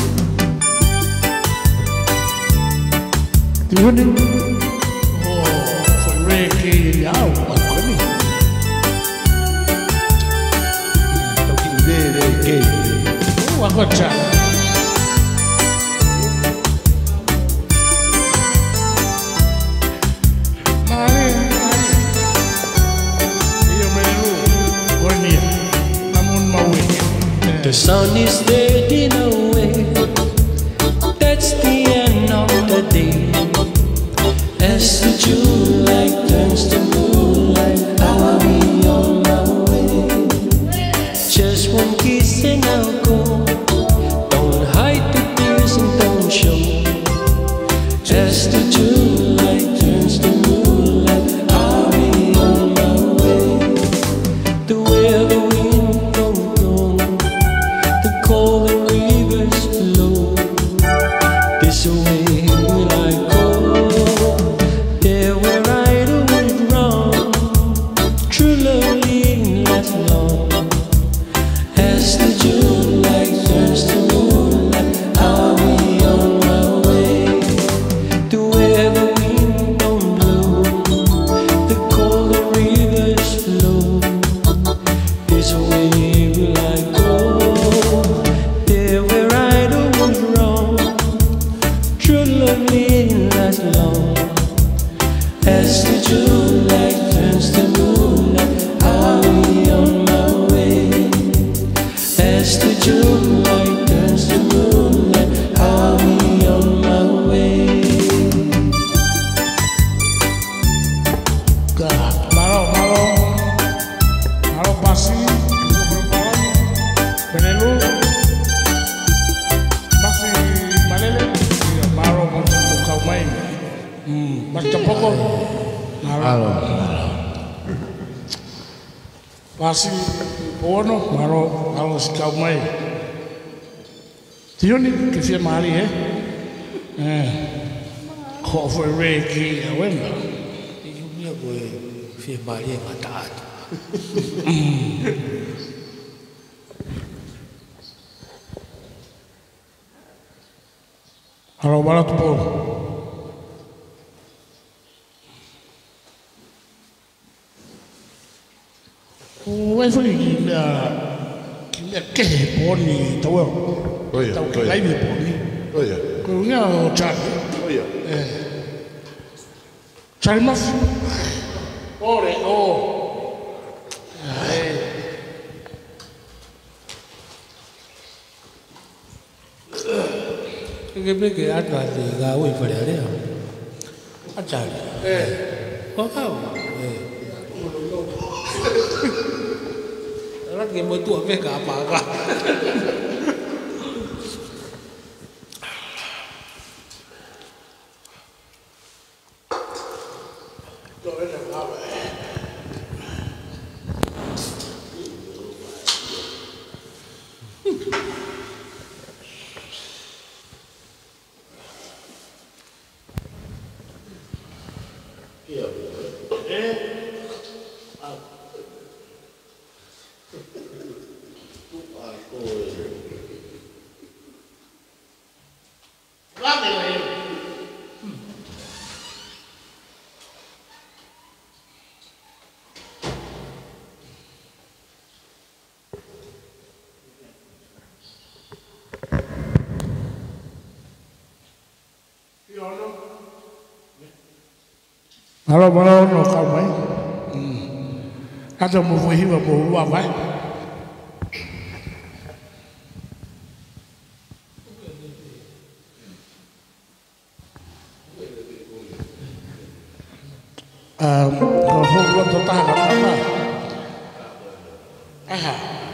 Do you know? Oh, for reggae, yeah, what can we? Talking very gay. Oh, I got you. The sun is fading away. That's the end of the day. As the June light turns to moonlight, I'll be on my way. Just one kiss and I'll go. Don't hide the tears and don't show. As the June light turns to moonlight, I'll be on my way. To where the wind don't blow, the cold rivers flow. This way will I go. There Alo. Pasi ono maro alo sikau mai. Tioni ke fia mari eh. Eh. Ko foi reki awena. Ia koe whia mari e mataat. Alo bala tu po. Wai foi ki mea ki mea kehe poni tau eo. Oia, Tau ke oia. laimi poni. Oia. Ko ngea o chari. Oia. Chari mafi. Ore, o. Ke peke ata te ngā ui whare area. Achari. Eh. Whakau. Raki mo tua peka apaka. Alo bala no kau mai. Kata mo foi hiwa mo lua vai. Um, ko ho lo to ta ka ta. Aha.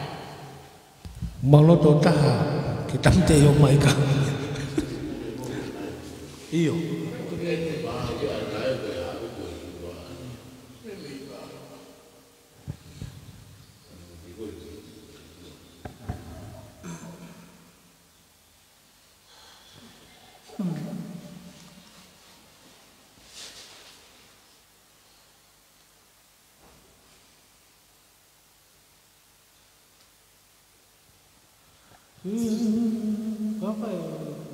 Maloto taha ki tamte yo mai ka. Iyo. Apa ya?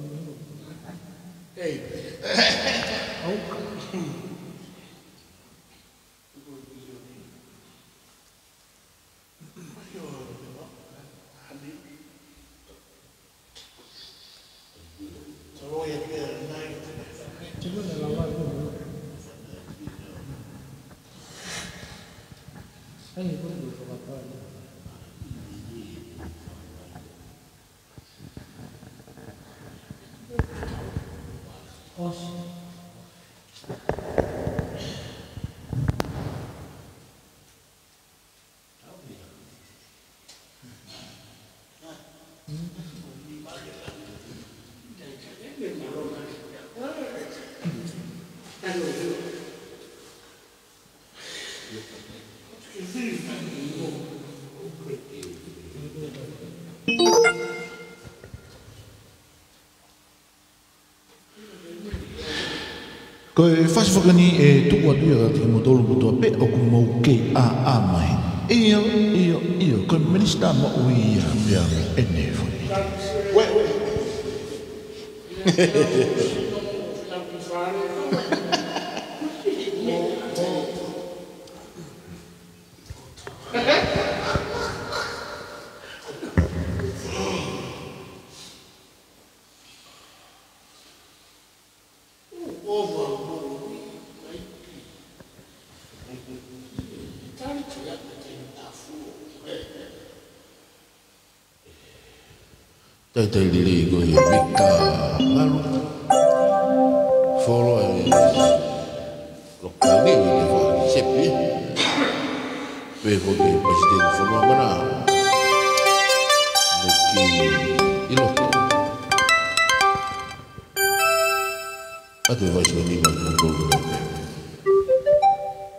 Ko e whasi whakani e tuku atu ia te mo tolu kutua pe o ku mau ke a a mai. Iyo, iyo, iyo, ko minista ma ui ia mea e ne fwoi. We, we. Tai tai lili ko i vika malu. Folo e loka ni ni te wha sepi. Pe ko ke presidente folo mana. Neki ilo. Atu vai se ni ma ko ko.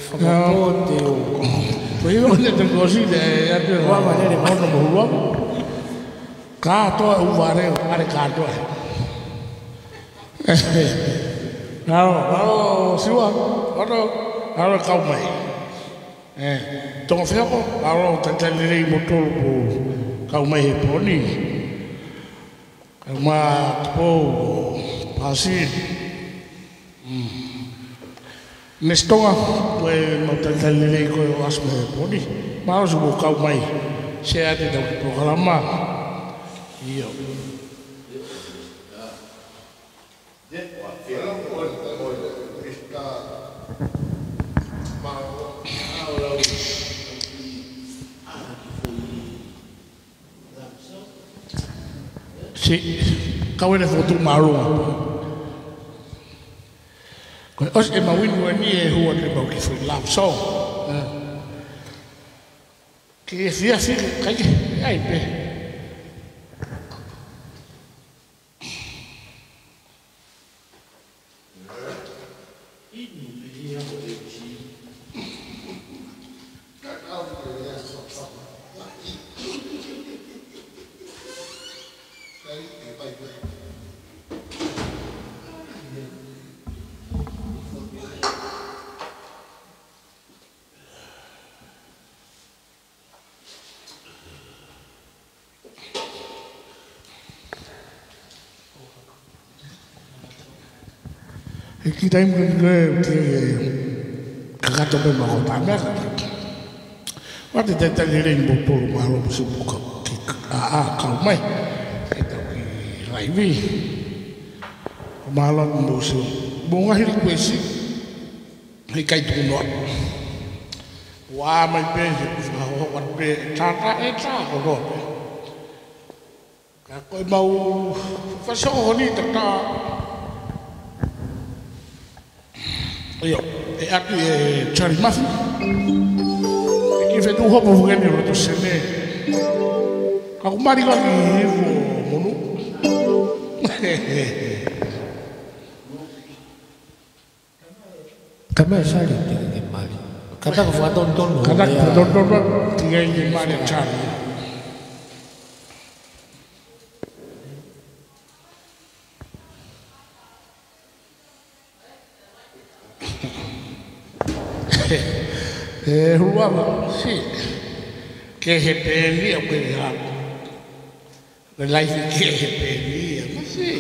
whakapote o. Poi io ne tengo così, e abbiamo qua magari quando mi uomo. Cato e un vareo, mare cato. Allora, allora, si va, allora, allora calma aí. Eh, tong fiako, allora tatalirei motor po calma aí poni. Ma po pasi. Nestonga, pues no tatalirei ko asme poni. Ma os bo calma aí. Se ate do programa. Io. Sì, kau ene fotu marunga. Ko os e mawinu ni e hua te mau ki fu love song. Ki e fia fi kai ai pe. E ki taim ke ke ke kakato pe ma kota me. Wate te te lere mo polo ma lo su buka ki a a ka mai. E ta ki raivi. Ma lo mo su. Mo nga hiri kwesi. He kai tu no. Wa mai pe fa ho wa pe ta ta e ta ko ro. Ka ko mau fa so ho ni ta ta. Io, e aqui é Charlie Murphy. E que fez um roubo vugando no outro cene. Como marido aqui, monu. Kama sari tiga ke mali. Kata ko faton ton. Kata ko faton ton tiga ke mali Charlie. Eh, ruama, sì, che è per lì, quella, la life che è per lì, ma sì.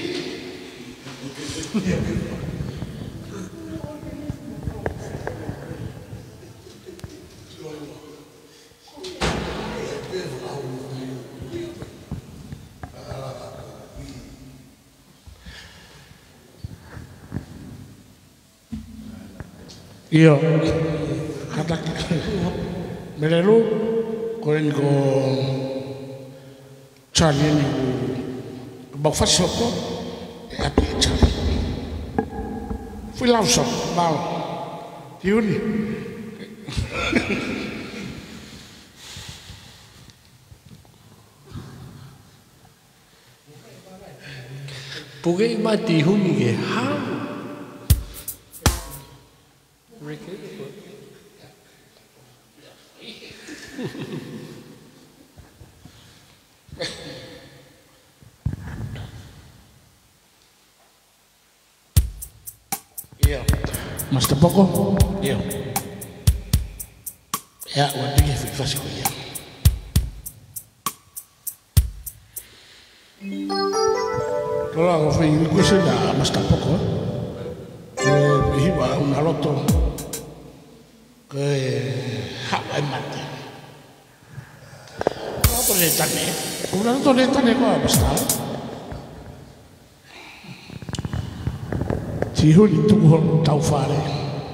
Io, kata melelu, koen ko Charlie ni ko bau fasoko, e api Charlie. Fui lá o som, mau, tiuni. Pugai mati huni ke how? Mas tampoco, yo. Ya, waktu que fui fácil ya. Kalau fui gue sudah, mas tampoco. Eh, iba un aloto que Hawaii mati. No boleh tanya, udah boleh tanya kok apa sih? Tihun itu hon tahu fare.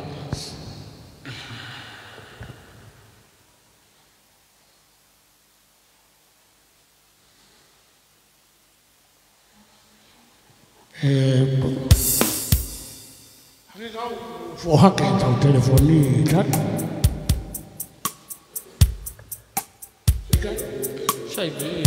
Eh, Foha que tahu telefoni kan? Saya beli.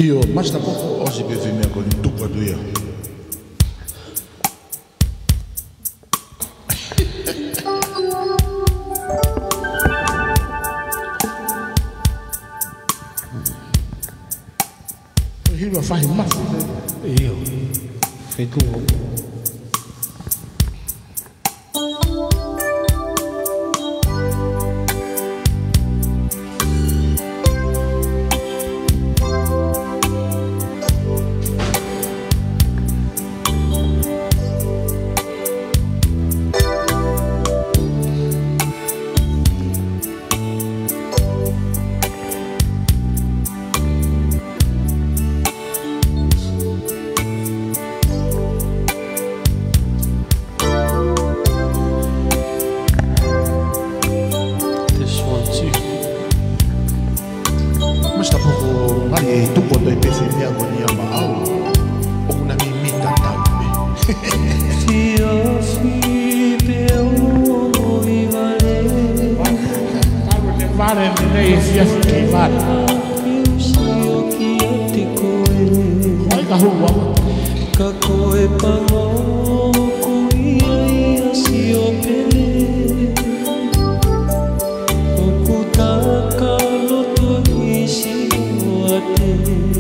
Io, mas ta poko o si pe whemea ko ni tupa tuia. Hiwa whahi mafu. Io. Ke tu hopo. Mas ta poko ngai e tuko toi pe whemea ko ni ama au. O kuna mi mita tau me. Fia fi peo i vale Tau te vare ni nei fia ki vare. Kiu sio ki a te koe Hoi ka hua. Ka koe pango ku ia ia sio pele O kutaka loto i sio ate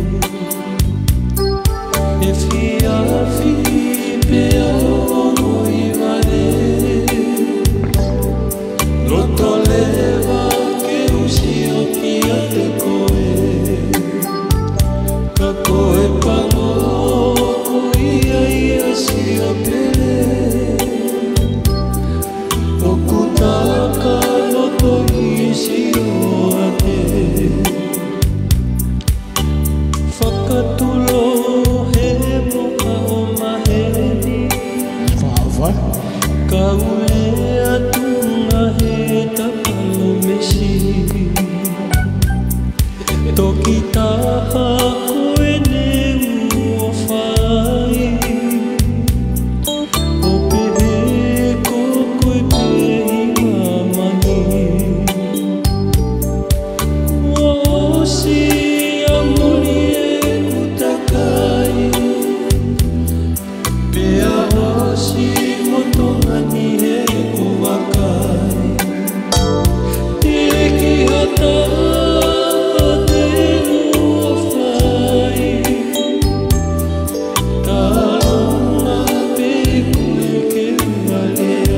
E fia fi peo i vale Loto leva ke usio ki a te koe Ka koe pango ku ia ia sio pele O kutaka loto i sio ate Whakatulo he moka o maheni Whaawhai. Ka ule atunga he tapalo mesi Toki taha koe ne ua whai O pehe ko koe pehi mamani O si amuri e kutakai Pea o si motongani e kuwakai Te ki hata te ua whai Taonga pe koe ke walea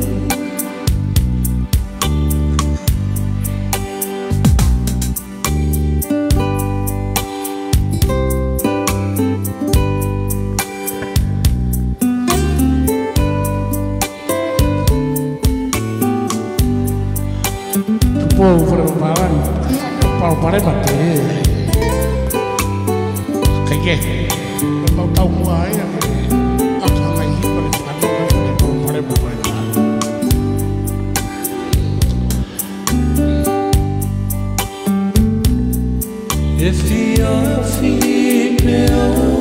Tu pōu whare o pārani. Pāo pare mate. Kei ke. Me mau tau mua ai a ke. Aka ngai hipa le whanau e me pāo pare mo pare mate. E fia fi peo